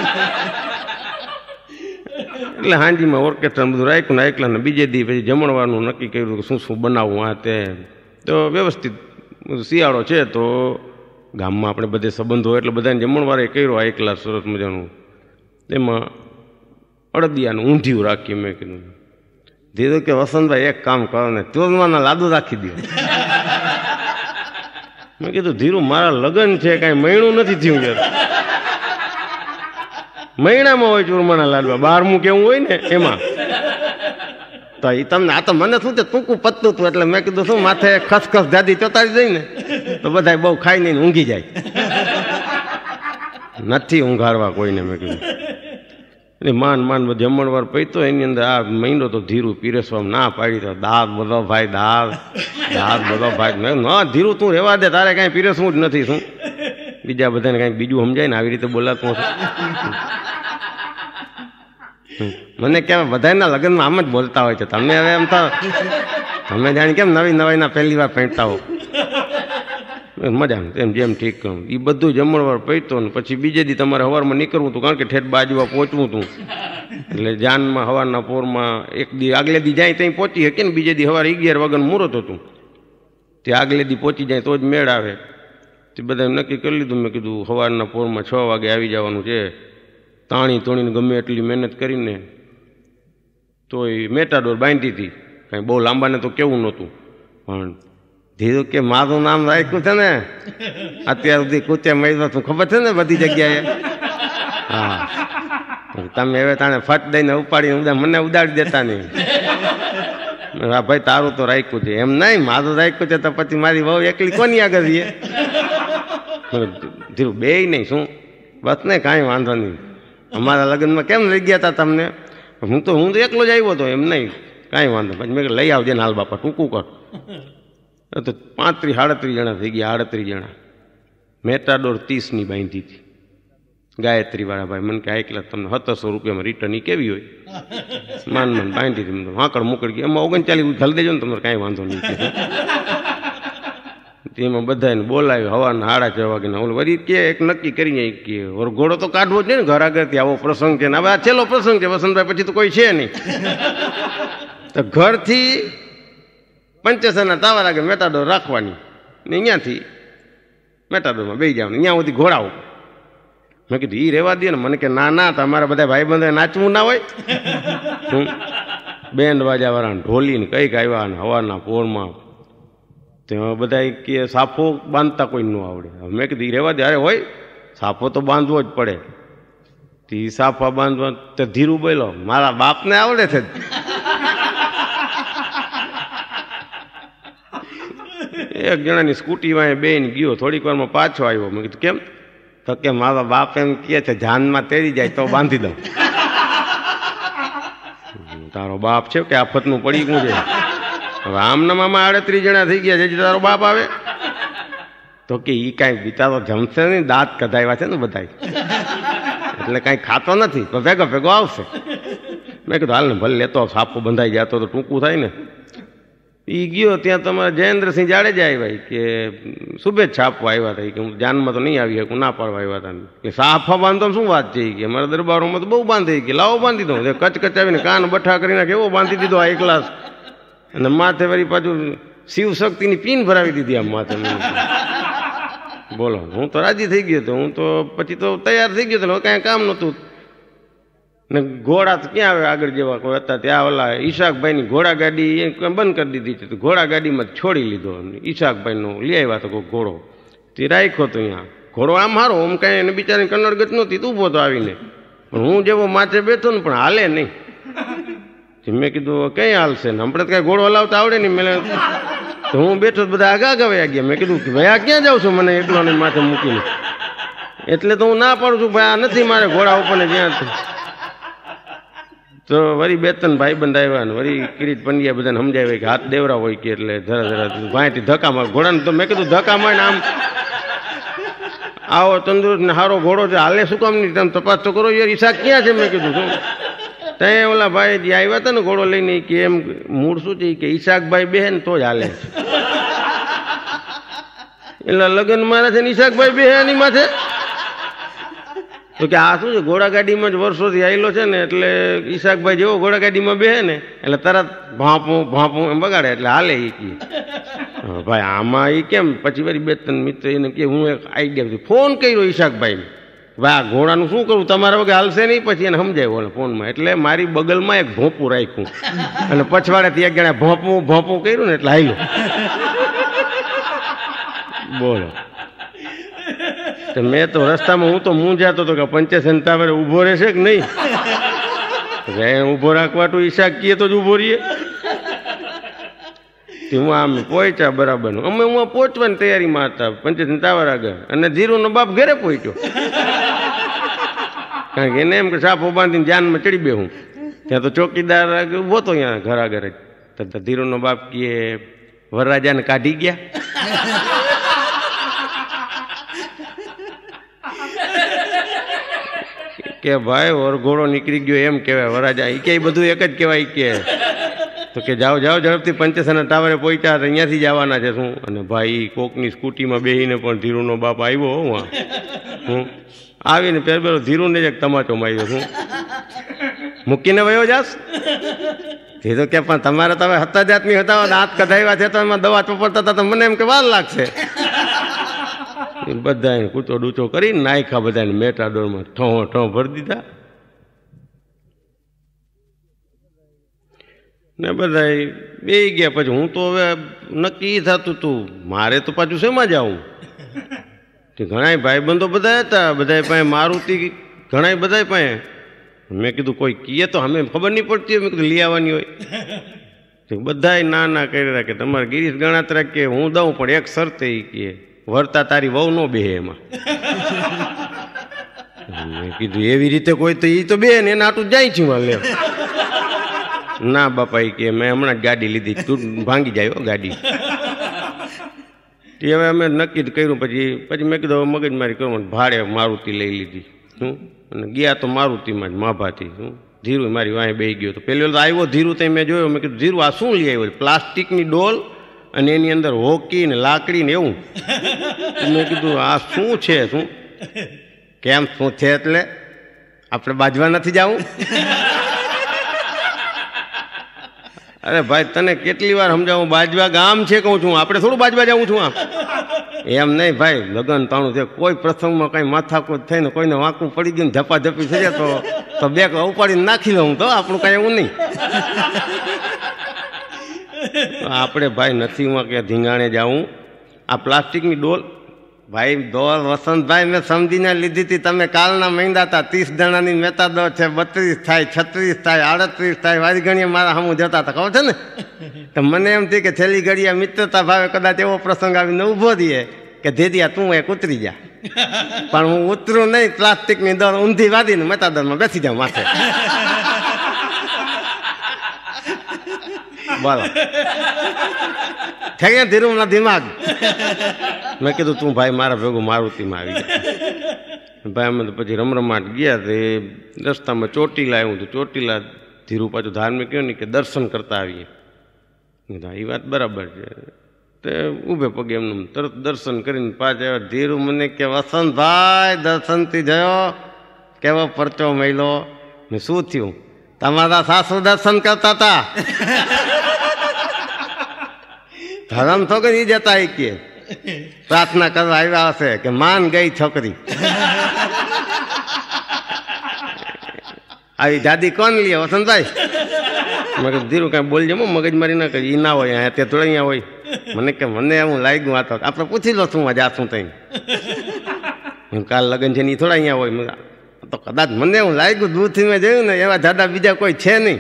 એટલે હાંજીમાં ઓર્કેસ્ટ્રા બધું રાખ્યું ને એકલા ને બીજે દી પછી જમણવાનું નક્કી કર્યું કે શું શું બનાવવું આ તે. તો વ્યવસ્થિત શિયાળો છે તો ગામમાં આપણે બધે સંબંધ હોય એટલે બધાને જમણવારે કર્યો આ એકલા સરસ મજાનું. તેમાં અડદિયાનું ઊંધિયું રાખી. મેં કીધું ધીરે કે વસંતભાઈ એક કામ કરો ને, ચોરમાના લાડુ રાખી દો. મેં કીધું ધીરુ મારા લગ્ન છે, કાંઈ મહિનું નથી થયું યાર. મહિનામાં હોય ચૂરમાના લાડવા, 12મું કેવું હોય ને એમાં. તો એ તમને આ તો મને શું છે ટૂંકું પતતું હતું, એટલે મેં કીધું શું માથે ખસખસ દાદી ચોતાડી દઈ ને તો બધા બહુ ખાઈ નહીં ઊંઘી જાય. નથી ઊંઘાડવા કોઈને. મેં કીધું એટલે માન જમણવાર પૈતો એની અંદર આ મહિનો તો ધીરું પીરસવામાં ના પાડી. તો દાળ બધો ભાઈ, દાળ બધો ભાઈ. ના ધીરું તું રહેવા દે, તારે કાંઈ પીરસવું જ નથી. શું બીજા બધાને કાંઈક બીજું સમજાય ને આવી રીતે બોલાતું હશે. મને કેમ બધાના લગ્નમાં આમ જ બોલતા હોય છે. તમને હવે એમ તો તમે જાણી કેમ નવી નવાઈના પહેલી વાર પહેરતા હો. મજા એમ જેમ ઠીક કરું. એ બધું જમણવાર પૈતો ને પછી બીજે દી તમારે સવારમાં નીકળવું હતું, કારણ કે ઠેઠ બાજવા પહોંચવું હતું. એટલે જાનમાં સવારના પોરમાં એક દી આગલે દી જાય ત્યાં પહોંચી શકે ને, બીજે દી સવારે 11 વાગ્યાનું મુહૂર્ત હતું. તે આગલે દી પહોંચી જાય તો જ મેળ આવે. તે બધા નક્કી કરી લીધું. મેં કીધું સવારના પોરમાં 6 વાગે આવી જવાનું છે. તોણીને ગમે એટલી મહેનત કરીને તો એ મેટાડોર બાંધી હતી. કાંઈ બહુ લાંબાને તો કેવું નહોતું, પણ ધીરુ કે મારું નામ રાખ્યું છે ને અત્યાર સુધી કૂચે મર્યો તું ખબર છે ને બધી જગ્યાએ. હા તમે હવે તાણે ફટ દઈને ઉપાડીને મને ઉડાડી દેતા નહીં. હા ભાઈ તારું તો રાખ્યું છે. એમ નહીં મારું રાખ્યું છે તો પછી મારી વહુ એકલી કોની આગળ રહીએ. ધીરુ બે નહીં શું બસ ને કાંઈ વાંધો નહીં. અમારા લગ્નમાં કેમ લઈ ગયા હતા તમને? હું તો એકલો જ આવ્યો હતો. એમ નહીં કાંઈ વાંધો. પછી મેં લઈ આવજે ને હાલ બાપા ટૂંકું કર. તો 35-38 જણા થઈ ગયા. 38 જણા. મેટાડોર 30ની બાંધી હતી ગાયત્રી વાળા ભાઈ. મને કે એકલા તમને 1700 રૂપિયામાં રિટર્ન કેવી હોય? માન બાંધી હતી. હાકડ મુકડ ગઈ. એમાં 39 ઘાલી દેજો ને તમને કાંઈ વાંધો નહીં. એમાં બધાને બોલાવ્યો હવાના 6:30 વાગે. ઓલું વળી કે એક નક્કી કરી કે ઘોડો તો કાઢવો જ નહીં ને ઘર આગળથી. આવો પ્રસંગ છે ને હવે આ છેલ્લો પ્રસંગ છે વસંતભાઈ, પછી તો કોઈ છે નહીં. તો ઘરથી પંચેસરના ટાવર આગળ મેટાડોર રાખવાની ને અહીંયાથી મેટાડોરમાં બેસી જવાનું. અહીંયા સુધી ઘોડાઓ. મેં કીધું એ રહેવા દે ને. મને કે ના ના તમારા બધા ભાઈબંધો નાચવું ના હોય. બેન્ડ વાજાવાળા ઢોલી ને કંઈક આવ્યા ને હવાના પોરમાં. તેમાં બધા કે સાફો બાંધતા કોઈ ન આવડે. મેં કીધું રહેવા દે. અરે હોય સાફો તો બાંધવો જ પડે. તે સાફા બાંધવા તો ધીરુ બોલો મારા બાપને આવડે છે. એક જણાની સ્કૂટીમાં બેન ગયો. થોડીક વારમાં પાછો આવ્યો. મેં કીધું કેમ? તો કે મારા બાપ એમ કહે છે જાનમાં તેરી જાય તો બાંધી દઉં. તારો બાપ છે કે આફતનું પડી ગયું છે? હવે આમના મામા 38 જણા થઈ ગયા છે. તારો બાપ આવે તો કે ઈ કાંઈ બિચારો જમશે નહીં. દાંત કઢાવ્યા છે ને બધા એટલે કાંઈ ખાતો નથી. તો ભેગો ભેગો આવશે. મેં કીધું હાલ ને ભલે લેતો સાપો બંધાઈ જતો તો ટૂંકું થાય ને. એ ગયો ત્યાં તમારા જયેન્દ્રસિંહ જાડેજા આવ્યા કે શુભેચ્છા આપવા આવ્યા હતા કે હું જાનમાં તો નહીં આવી શકું ના પાડવા આવ્યા હતા. કે સાફા બાંધો શું વાત છે કે મારા દરબારોમાં તો બહુ બાંધી કે લાવો બાંધી દઉં. કચકચાવીને કાન બઠા કરીને કેવો બાંધી દીધો આ એકલાસ. અને માથે વળી પાછું શિવ શક્તિની પીન ભરાવી દીધી આમ માથે. બોલો હું તો રાજી થઈ ગયો હતો. હું તો પછી તો તૈયાર થઈ ગયો હતો. કાંઈ કામ નહોતું ને. ઘોડા તો ક્યાં આવે આગળ જેવા કોઈ હતા. ત્યાં ઓલા ઈશાકભાઈની ઘોડા ગાડી બંધ કરી દીધી હતી. ઘોડા ગાડીમાં છોડી લીધો. ઈશાકભાઈનો લઈ આવ્યા તો કોઈ ઘોડો તે રાખ્યો તો અહીંયા. ઘોડો આમ હારો આમ કાંઈ એને બિચારી કન્નડગત નહોતી. ઊભો તો આવીને. પણ હું જેવો માથે બેઠો ને પણ હાલે નહીં. મેં કીધું કઈ હાલશે ને આપણે કઈ ઘોડો હલાવતા આવડે નહીં. મેં તો હું બેઠો બધા આગા વયા ગયા. મેં કીધું ભાઈ આ ક્યાં જાઉં છું મને એકલોને માથે મૂકીને? એટલે તો હું ના પાડું છું ભાઈ આ નથી મારે ઘોડા ઉપર ને જ્યાં. તો વળી 2-3 ભાઈબંધ આવ્યા ને વળી કિરીટ પંડ્યા બધાને સમજાવ્યા કે હાથ દેવરા હોય કે એટલે જરા જરા ભાઈથી ધક્કા માર ઘોડાને. તો મેં કીધું ધક્કા મારીને આમ આવો તંદુરસ્ત ને સારો ઘોડો છે હાલે શું કામ નહીં? તમે તપાસ તો કરો યાર. ઈશાક ક્યાં છે? મેં કીધું શું ત્યાં ઓલા ભાઈ જે આવ્યા હતા ને ઘોડો લઈને કે એમ મૂળ શું છે કે ઈશાકભાઈ બેહે ને તો જ હાલે. એટલે લગ્ન મારે છે ને ઈશાકભાઈ બેહે એની માથે. તો કે આ શું છે ઘોડા ગાડીમાં જ વર્ષોથી આવેલો છે ને એટલે ઈશાકભાઈ જેવો ઘોડા ગાડીમાં બેહે ને એટલે તરત ભાંપું ભાંપું એમ બગાડે એટલે હાલે. એ કે ભાઈ આમાં એ કેમ? પછી વળી 2-3 મિત્ર એને કે હું એક આઈડિયા ફોન કર્યો ઈશાકભાઈને. ભાઈ આ ઘોડાનું શું કરું તમારા વગર હાલશે નહીં. પછી એને સમજાવ્યો ફોનમાં. એટલે મારી બગલમાં એક ભોંપું રાખ્યું અને પછવાડેથી એક જણા ભોંપું ભોંપું કર્યું ને એટલે હાલ્યું. બોલો મેં તો રસ્તામાં હું તો મૂંઝાતો હતો કે પંચેસન ટાવરે ઊભો રહેશે કે નહીં. ઊભો રાખવાટું ઈશાક કીએ તો જ ઊભો રહીએ. હું આમ પહોંચ્યા બરાબર. અમે હું પહોંચવાની તૈયારીમાં હતા પંચેસન ટાવર આગળ. અને ધીરુનો બાપ ઘરે પહોંચ્યો. કારણ કે એને એમ કે સાફો બાંધીને જાનમાં ચડી બેહું. ત્યાં તો ચોકીદાર ઉભો હતો અહીંયા ઘર આગળ જ. તો ધીરુનો બાપ કહે વરરાજાને કાઢી ગયા. કે ભાઈ વરઘોડો નીકળી ગયો એમ કહેવાય. વરરાજા એ કે બધું એક જ કહેવાય. કે તો કે જાઓ જાઓ ઝડપથી પંચેસરના ટાવરે પહોંચ્યા તો અહીંયાથી જવાના છે શું? અને ભાઈ કોકની સ્કૂટીમાં બેસીને પણ ધીરુનો બાપ આવ્યો. હું આવીને પેલો ધીરુને જ એક તમાચો માર્યો. શું મૂકીને વયો જાસ? ધીરો કે પણ તમારે તમે 7 જાતની હતા દાંત કઢાવ્યા છે તો એમાં દવા ચોપડતા હતા તો મને એમ કે વાર લાગશે. બધા કૂચો ડૂચો કરીને નાખ્યા બધાને મેટાડોરમાં ઠો ઠો ભરી દીધા. ને બધા બે ગયા. પછી હું તો હવે નક્કી થતું તું મારે તો પાછું શેમાં જાઉં. ઘણા ભાઈબંધો બધા હતા, બધા પાસે મારુતિ ઘણા બધા પાસે. મેં કીધું કોઈ કીએ તો અમે ખબર નહીં પડતી, મેં કીધું લઈ આવવાની હોય. બધા ના ના કરી રાખે, તમારે ગિરીશ ગણાત્રા કે હું દઉં પણ એક શરતે કે વરતા તારી વહુ નો બે એમાં. મેં કીધું એવી રીતે કોઈ તો એ તો બે ને એના આટું જાય છે લે. ના બાપા એ કે મેં હમણાં જ ગાડી લીધી, તું ભાંગી જાય ગાડી. હવે અમે નક્કી જ કર્યું. પછી મેં કીધું મગજમારી કરવા ભાડે મારુતિ લઈ લીધી શું, અને ગયા તો મારુતિમાં જ માભાથી શું. ધીરુ મારી વાંહે બેસી ગયો. તો પહેલી વાર આવ્યો ધીરુ, તો મેં જોયો. મેં કીધું ધીરુ આ શું લઈ આવ્યો? પ્લાસ્ટિકની ડોલ અને એની અંદર હોકી ને લાકડી ને એવું. મેં કીધું આ શું છે? શું કેમ શું છે? એટલે આપણે બાજવા નથી જવું? અરે ભાઈ તને કેટલી વાર સમજાવું, બાજવા ગામ છે કહું છું, આપણે થોડું બાજવા જાઉં છું. એમ નહીં ભાઈ, લગ્ન તાણું છે, કોઈ પ્રસંગમાં કઈ માથાકૂટ થઈને કોઈને વાંકું પડી ગયું ને ઝપાઝપી થઈ જાય તો બે ઉપાડીને નાખી દઉં, તો આપણું કઈ એવું નહીં. આપણે ભાઈ નથી કે ધીંગાણે જાવું. આ પ્લાસ્ટિકની ડોલ ભાઈ ડોલ વસંતભાઈ મેં સમજીને લીધી હતી. તમે કાલના મહિના હતા, 30 જણાની મહેતા દો છે, 32 થાય, 36 થાય, 38 થાય, વારી ઘણીએ મારા સામું જતા હતા, ખબર છે ને. તો મને એમ થયું કે છેલ્લી ઘડીએ મિત્રતા ભાવે કદાચ એવો પ્રસંગ આવીને ઊભો દઈએ કે ધીરિયા તું એક ઉતરી જા. પણ હું ઉતરું નહીં, પ્લાસ્ટિકની દોર ઊંધી વાદીને મહેતા દોરમાં બેસી જાઉં માથે. બોલો થઈ ગયા ધીરુના દિમાગ. મેં કીધું તું ભાઈ મારા ભેગું મારુતિમાં આવી ગયા. ભાઈ અમે તો પછી રમરમાટ ગયા. તો એ રસ્તામાં ચોટીલા આવ્યું હતું. ચોટીલા ધીરુ પાછું ધાર્મિક કહ્યું ને કે દર્શન કરતા આવીએ. એ વાત બરાબર છે. તે ઊભે પગે એમનું તરત દર્શન કરીને પાછા ધીરુ મને કે વસંતભાઈ દર્શનથી જયો, કેવો પરચો મળ્યો? ને શું થયું? તમારા સાસુ દર્શન કરતા હતા. ધરમ છોકરી જતા કે પ્રાર્થના કરવા આવ્યા હશે કે માન ગઈ છોકરી. આવી દાદી કોણ લે વસંતભાઈ? મેં કીધું ધીરુ કાંઈ બોલજે, મગજમારી ના કરી. એ ના હોય અહીંયા, તે થોડા અહીંયા હોય. મને કે મને એવું લાગ્યું આ તો આપણે પૂછી લો શું આજે શું થઈ. કાલ લગ્ન છે ને એ થોડા અહીંયા હોય. તો કદાચ મને એવું લાગ્યું, દૂરથી મેં જોયું ને એવા દાદા બીજા કોઈ છે નહીં.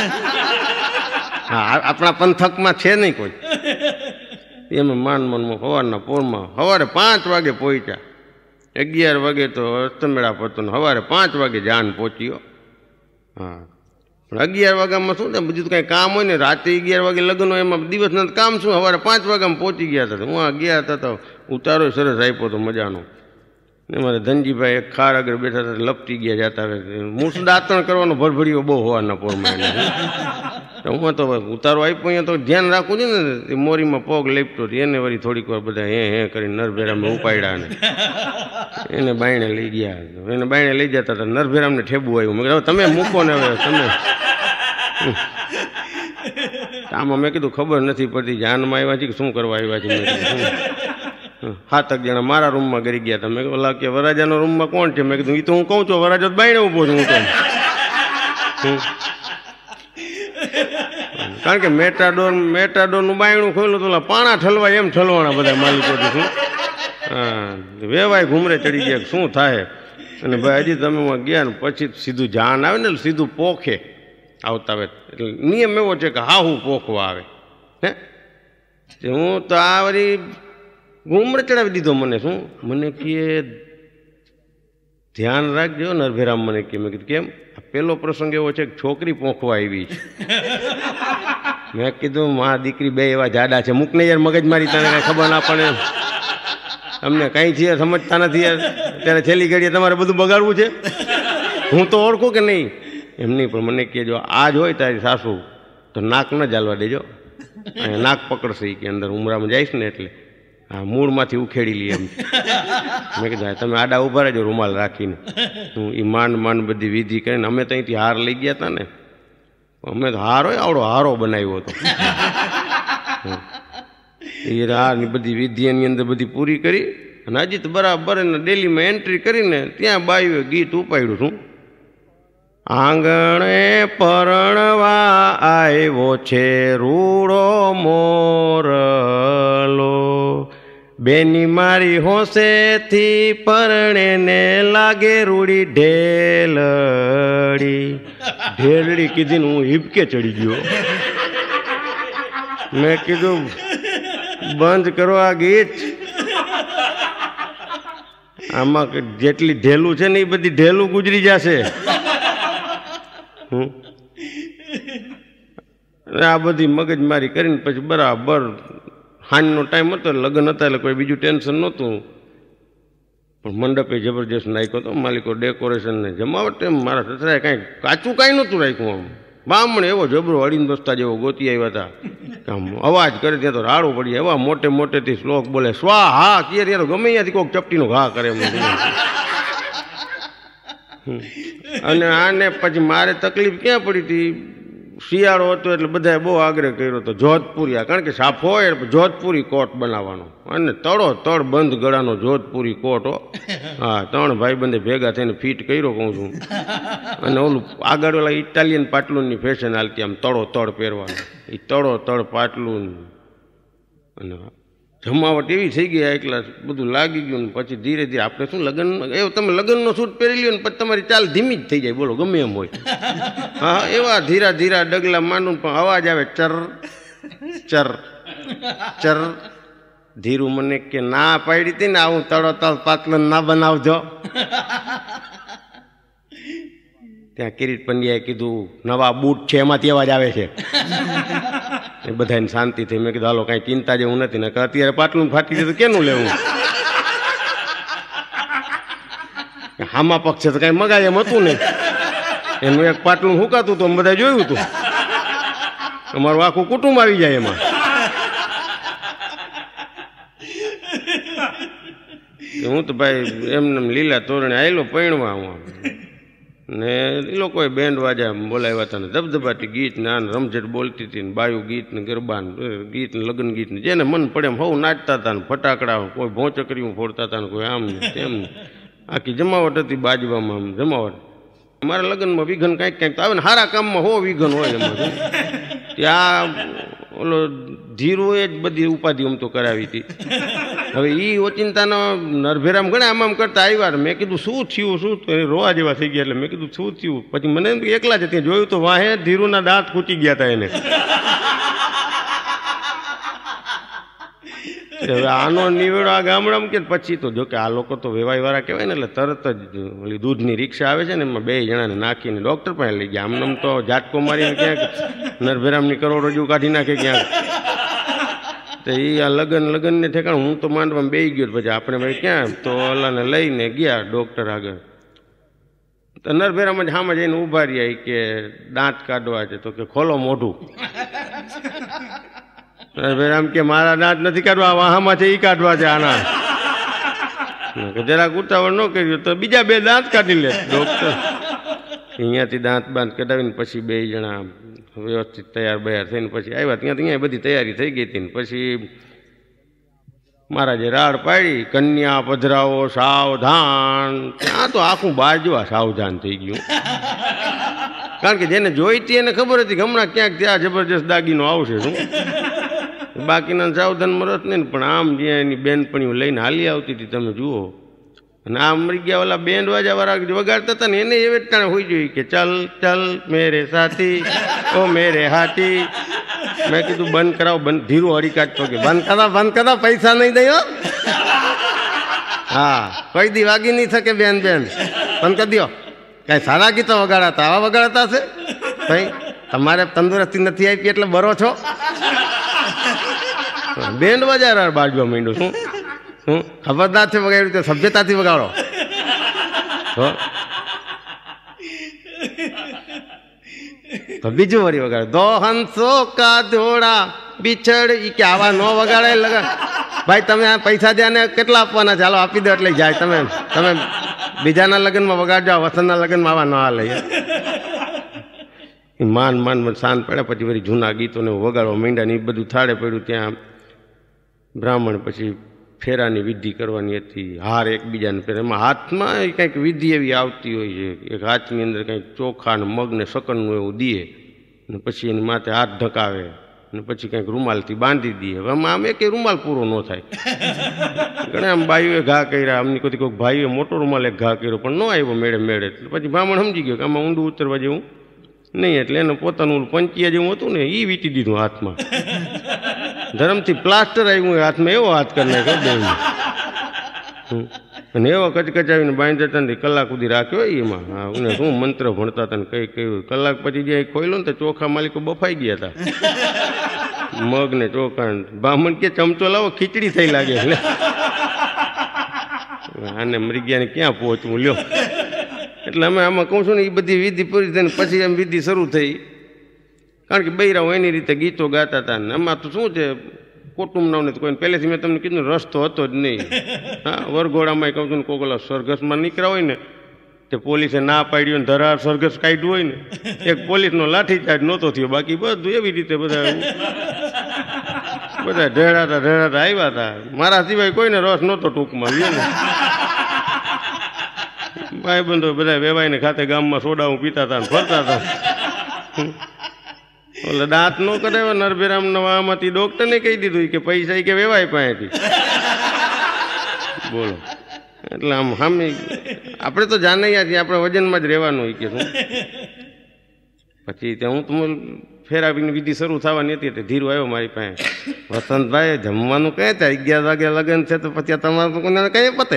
હા આપણા પંથકમાં છે નહીં કોઈ. એમાં માનમાં સવારના પોરમાં સવારે 5 વાગે પહોંચ્યા. 11 વાગે તો અસ્તમેળા પડતો ને સવારે 5 વાગે જાન પહોંચ્યો. હા પણ 11 વાગ્યામાં શું થાય, બીજું કંઈ કામ હોય ને, રાતે 11 વાગે લગ્ન હોય, એમાં દિવસના કામ શું. સવારે 5 વાગ્યામાં પહોંચી ગયા હતા. હું ગયા હતા તો ઉતારો સરસ આપ્યો હતો મજાનો. ને મારે ધનજીભાઈ એક ખાર આગળ બેઠા હતા, લપટી ગયા જતા. મૂછ દાંતણ કરવાનો ભરભડીઓ બહુ હોવાના પોરમાં. હું તો ઉતારો આપ્યો અહીંયા તો ધ્યાન રાખવું છે ને. મોરીમાં પગ લેપતો એને વળી થોડીક વાર બધા હે કરીને નરભેરામને ઉપાડ્યા ને એને બાયણે લઈ ગયા. એને બાયણે લઈ જતા હતા, નરભેરામને ઠેબું આવ્યું. મેં કીધું તમે મૂકો ને હવે તમે. આમાં મેં કીધું ખબર નથી પડતી જાનમાં આવ્યા છે કે શું કરવા આવ્યા છે. મેં કીધું 7 જણા મારા રૂમમાં ગરી ગયા હતા. મેં ઓલા કે વરાજાનો રૂમમાં કોણ છે? મેં કીધું એ તો હું કહું છું, વરાજો બાયણે ઊભો છું હું તો. કારણ કે મેટાડોરનું બાયણું ખોલ્યું તો પાણા ઠલવાય એમ ઠલવાના બધા માલિકોથી. શું હા વેવાય ઘૂમરે ચડી ગયા શું થાય. અને ભાઈ હજી તમે ગયા ને પછી સીધું જાન આવે ને, સીધું પોખે આવતા આવે. એટલે નિયમ એવો છે કે હા હું પોખવા આવે. હે હું તો આ વળી ઘૂમરે ચડાવી દીધો મને. શું મને કે ધ્યાન રાખજો નરભેરામ. મને કે મેં કીધું કેમ? પેલો પ્રસંગ એવો છે કે છોકરી પોખવા આવી છે. મેં કીધું મા દીકરી બે એવા જાડા છે, મૂક ને યાર મગજ મારી, તને કઈ ખબર ના પડે. અમને કઈ છે સમજતા નથી યાર. ત્યારે છેલ્લી ઘડીએ તમારે બધું બગાડવું છે. હું તો ઓળખું કે નહીં એમ નહીં, પણ મને કહેજો આજ હોય તારી સાસુ તો નાક ન ચાલવા દેજો. નાક પકડશે કે અંદર ઉમરામાં જઈશ ને એટલે હા મૂળમાંથી ઉખેડી લઈએ એમ. મેં કીધું તમે આડા ઉભા રહેજો રૂમાલ રાખીને. હું એ માંડ બધી વિધિ કરીને અમે તો અહીંથી હાર લઈ ગયા હતા ને. અમે તો હાર હોય આવડો હારો બનાવ્યો હતો. એ હારની બધી વિધિ એની અંદર બધી પૂરી કરી અને હજી તો બરાબર એને ડેલીમાં એન્ટ્રી કરીને ત્યાં બાયુએ ગીત ઉપાડ્યું. શું આંગણે પરણવા આવ્યો છે રૂડો મોરલો, બેની મારી હોંશેથી પરણે ને લાગે રૂડી ઢેલડી. ઢેલડી કીધી ને હું હિબકે ચડી ગયો. મેં કીધું બંધ કરો આ ગીત. આમાં જેટલી ઢેલું છે ને એ બધી ઢેલું ગુજરી જશે. આ બધી મગજમારી કરીને પછી બરાબર હાંજનો ટાઈમ હતો, લગ્ન હતા એટલે કોઈ બીજું ટેન્શન નહોતું. પણ મંડપે જબરજસ્ત નાખ્યો હતો. માલિકો ડેકોરેશન ને જમાવટ એમ મારા સસરાએ કાંઈ કાચું કાંઈ નહોતું રાખ્યું. આમ બામણે એવો જબરો અડીને દોસ્તા જેવો ગોતી આવ્યા હતા. આમ અવાજ કરે ત્યાં તો રાડો પડી એવા મોટે મોટેથી શ્લોક બોલે. સ્વા હા કે ત્યારે ગમે ત્યાંથી કોઈક ચપટીનો ઘા કરે એમ. અને આને પછી મારે તકલીફ ક્યાં પડી હતી, શિયાળો હતો એટલે બધાએ બહુ આગ્રહ કર્યો હતો જોધપુરી, કારણ કે સાફો હોય જોધપુરી કોટ બનાવવાનો, અને તળો તળ બંધ ગળાનો જોધપુરી કોટ. હા, 3 ભાઈબંધે ભેગા થઈને ફિટ કર્યો કહું છું. અને ઓલું આગળ ઓલા ઇટાલિયન પાટલુનની ફેશન હાલતી, આમ તળો તળ પહેરવાનું, એ તળો તળ પાટલુન. અને જમાવટ એવી થઈ ગઈ એકલા બધું લાગી ગયું. ને પછી ધીરે ધીરે આપણે શું લગ્ન એવું તમે લગ્નનો સૂટ પહેરી લ્યો ને પછી તમારી ચાલ ધીમી જ થઈ જાય, બોલો ગમે એમ હોય. હા, એવા ધીરા ધીરા ડગલા માંડું પણ અવાજ આવે ચર ચર ચર. ધીરું મને કે ના પાડી હતી ને આવું તળો તળ પાતળું ના બનાવજો. ત્યાં કિરીટ પંડ્યાએ કીધું નવા બૂટ છે એમાંથી અવાજ આવે છે. એ બધાને શાંતિ થઈ. મેં કીધું હાલો કાંઈ ચિંતા જેવું નથી ને, અત્યારે પાટલું ફાટી જાય તો કેનું લેવું. હામા પક્ષે તો કાંઈ મગાય એમ હતું નહીં. એનું એક પાટલું હુકાતું હતું, બધા જોયું હતું. અમારું આખું કુટુંબ આવી જાય એમાં. હું તો ભાઈ એમને લીલા તોરણે આવેલો પૈણવા હું. ને એ લોકોએ બેન્ડ વાજા બોલાવ્યા હતા ને ધબધબાટી ગીત ને આને રમઝટ બોલતી હતી ને બાયું ગીત ને ગરબા ગીત ને લગ્ન ગીત ને જેને મન પડે એમ હવ નાચતા હતા ને ફટાકડા, કોઈ ભોંચકરીઓ ફોડતા હતા ને કોઈ આમ ને તેમ. આખી જમાવટ હતી બાજવામાં, આમ જમાવટ. અમારા લગ્નમાં વિઘન કાંઈક કાંઈક આવે ને, સારા કામમાં હો વિઘન હોય એમાં. ત્યાં ઓલો ધીરુએ જ બધી ઉપાધિ આમ તો કરાવી હતી. હવે એ ઓચિંતાનો નરભેરામ ઘણા આમ કરતા આવ્યા. મેં કીધું શું થયું, શું રોવા જેવા થઈ ગયા. એટલે મેં કીધું શું થયું. પછી મને એકલા જ ત્યાં જોયું તો વાહે ધીરુના દાંત ખૂચી ગયા હતા એને. હવે આનો નિવેડો આ ગામડામાં કે પછી તો જો કે આ લોકો તો વેવાઈ વાળા કહેવાય ને, એટલે તરત જ ઓલી દૂધની રિક્ષા આવે છે ને એમાં 2 જણાને નાખીને ડૉક્ટર પાસે લઈ ગયા. આમ તો ઝાટકો મારીને ક્યાંક નરભેરામની કરોડરજ્જુ કાઢી નાખે ક્યાંક. તો એ આ લગ્નને ઠેકાણ હું તો માંડવામાં બેસી ગયો. પછી આપણે ભાઈ ક્યાં તો ઓલાને લઈને ગયા ડૉક્ટર આગળ. તો નરભેરામાં જ સામે જઈને ઊભા રહ્યા કે દાંત કાઢવા છે. તો કે ખોલો મોઢું. નરભેરામ કે મારા દાંત નથી કાઢવા, વાહામાં છે એ કાઢવા છે આના. જરાક ઉતાવળ ન કર્યું તો બીજા 2 દાંત કાઢી લે ડૉક્ટર. અહીંયાથી દાંત બાંત કઢાવીને પછી 2 જણા વ્યવસ્થિત તૈયાર બૈયાર થઈને પછી આવ્યા. ત્યાં બધી તૈયારી થઈ ગઈ હતી ને પછી મહારાજે રાડ પાડી કન્યા પધરાવો સાવધાન. ત્યાં તો આખું બાજવા સાવધાન થઈ ગયું. કારણ કે જેને જોઈતી એને ખબર હતી કે હમણાં ક્યાંક ત્યાં જબરજસ્ત દાગીનો આવશે. શું બાકીના સાવધાનમાં રસ નહીં, પણ આમ જ્યાં એની બેનપણીઓ લઈને હાલી આવતી હતી તમે જુઓ. અને આ મરી ગયા ઓલા બેન્ડ વાજા વાળા વગાડતા હતા ને એને એવી ટાણે હોઈ જોઈએ કે ચલ ચલ મેરે સાથી ઓ મેરે હાથી. મેં કીધું બંધ કરાવો, બંધ. ધીરું હળી કાઢતો કે બંધ કરા પૈસા નહીં દઈ. હા, કોઈ દી વાગી નહીં શકે બેન બંધ કરી દો. કાંઈ સારા ગીતો વગાડાતા, આવા વગાડતા હશે ભાઈ. તમારે તંદુરસ્તી નથી આપી એટલે બરો છો. બેન્ડ વાજા બાજવા માંડ્યું. શું ખબરદારથી વગાડ્યું તો સભ્યતાથી વગાડો. તો બીજું વળી વગાડે દો હંસો કા જોડા બિછડ. ઈ કે આવા ન વગાડે લગાડ. ભાઈ તમે આ પૈસા દે ને કેટલા આપવાના, ચાલો આપી દો એટલે જાય. તમે બીજાના લગ્નમાં વગાડજો, વસંતના લગ્નમાં આવા ન હાલે. માન શાંત પડ્યા. પછી વળી જૂના ગીતોને વગાડવા માંડ્યા ને એ બધું થાળે પડ્યું. ત્યાં બ્રાહ્મણ પછી ફેરાની વિધિ કરવાની હતી, હાર એકબીજાને પહેરે. એમાં હાથમાં કંઈક વિધિ એવી આવતી હોય છે, એક હાથની અંદર કંઈક ચોખા ને મગ ને શકનનું એવું દે ને પછી એની માથે હાથ ઢકાવે ને પછી કંઈક રૂમાલથી બાંધી દે. હવે આમાં આમ એક રૂમાલ પૂરો ન થાય. ઘણા આમ બાઈઓએ ઘા કર્યા, આમની કોઈ કોઈક ભાઈઓએ મોટો રૂમાલ એક ઘા કર્યો પણ ન આવ્યો મેળે મેળે. એટલે પછી બ્રાહ્મણ સમજી ગયો કે આમાં ઊંડું ઉતરવા જેવું નહીં, એટલે એને પોતાનું પંચિયા જેવું હતું ને એ વીટી દીધું હાથમાં. ધરમથી પ્લાસ્ટર આવ્યું હાથમાં, એવો હાથ કરી નાખ્યો બેન. અને એવો કચકચાવીને બાંધી હતા ને કલાક સુધી રાખ્યો એમાં. હા, શું મંત્ર ભણતા હતા ને કઈ કયું. કલાક પછી જે ખોલ્યો ને તો ચોખા માલિકો બફાઈ ગયા હતા, મગ ને ચોખા. બ્રાહ્મણ કે ચમચો લાવો, ખીચડી થઈ લાગે. આને મૃગ્યાને ક્યાં પહોંચવું લ્યો. એટલે અમે આમાં કહું છું ને, એ બધી વિધિ પૂરી થઈને પછી એમ વિધિ શરૂ થઈ. કારણ કે બૈરાઓ એની રીતે ગીતો ગાતા હતા ને એમાં તો શું છે, કુટુંબનો તો કોઈ પહેલેથી મેં તમને કીધું રસ્તો હતો જ નહીં. હા, વરઘોડામાં કહું છું ને, કોકલા સરઘસમાં નીકળ્યા હોય ને તે પોલીસે ના પાડ્યું ને ધરાર સરઘસ કાઢ્યું હોય ને, એક પોલીસનો લાઠીચાર્જ નહોતો થયો. બાકી બધું એવી રીતે બધા ઢેડાતા આવ્યા હતા. મારા સિવાય કોઈને રસ નહોતો ટૂંકમાં લ્યો ને. ભાઈબંધો બધા વેવાઈને ખાતે ગામમાં સોડાઓ પીતા હતા ને ફરતા હતા. એટલે દાંત નો કઢાવ્યો નરભેરામ નવામાંથી ડોક્ટરને કહી દીધું કે પૈસા કે વેવાય પાસેથી. બોલો. એટલે આમ સામે આપણે તો જાણ્યા છીએ, આપણે વજનમાં જ રહેવાનું કે શું. પછી ત્યાં હું તો ફેરાવીની વિધિ શરૂ થવાની હતી એટલે ધીરું આવ્યો મારી પાસે. વસંતભાઈ જમવાનું કહે છે 11 વાગે લગ્ન છે તો પછી તમારું કોને કઈ પતે.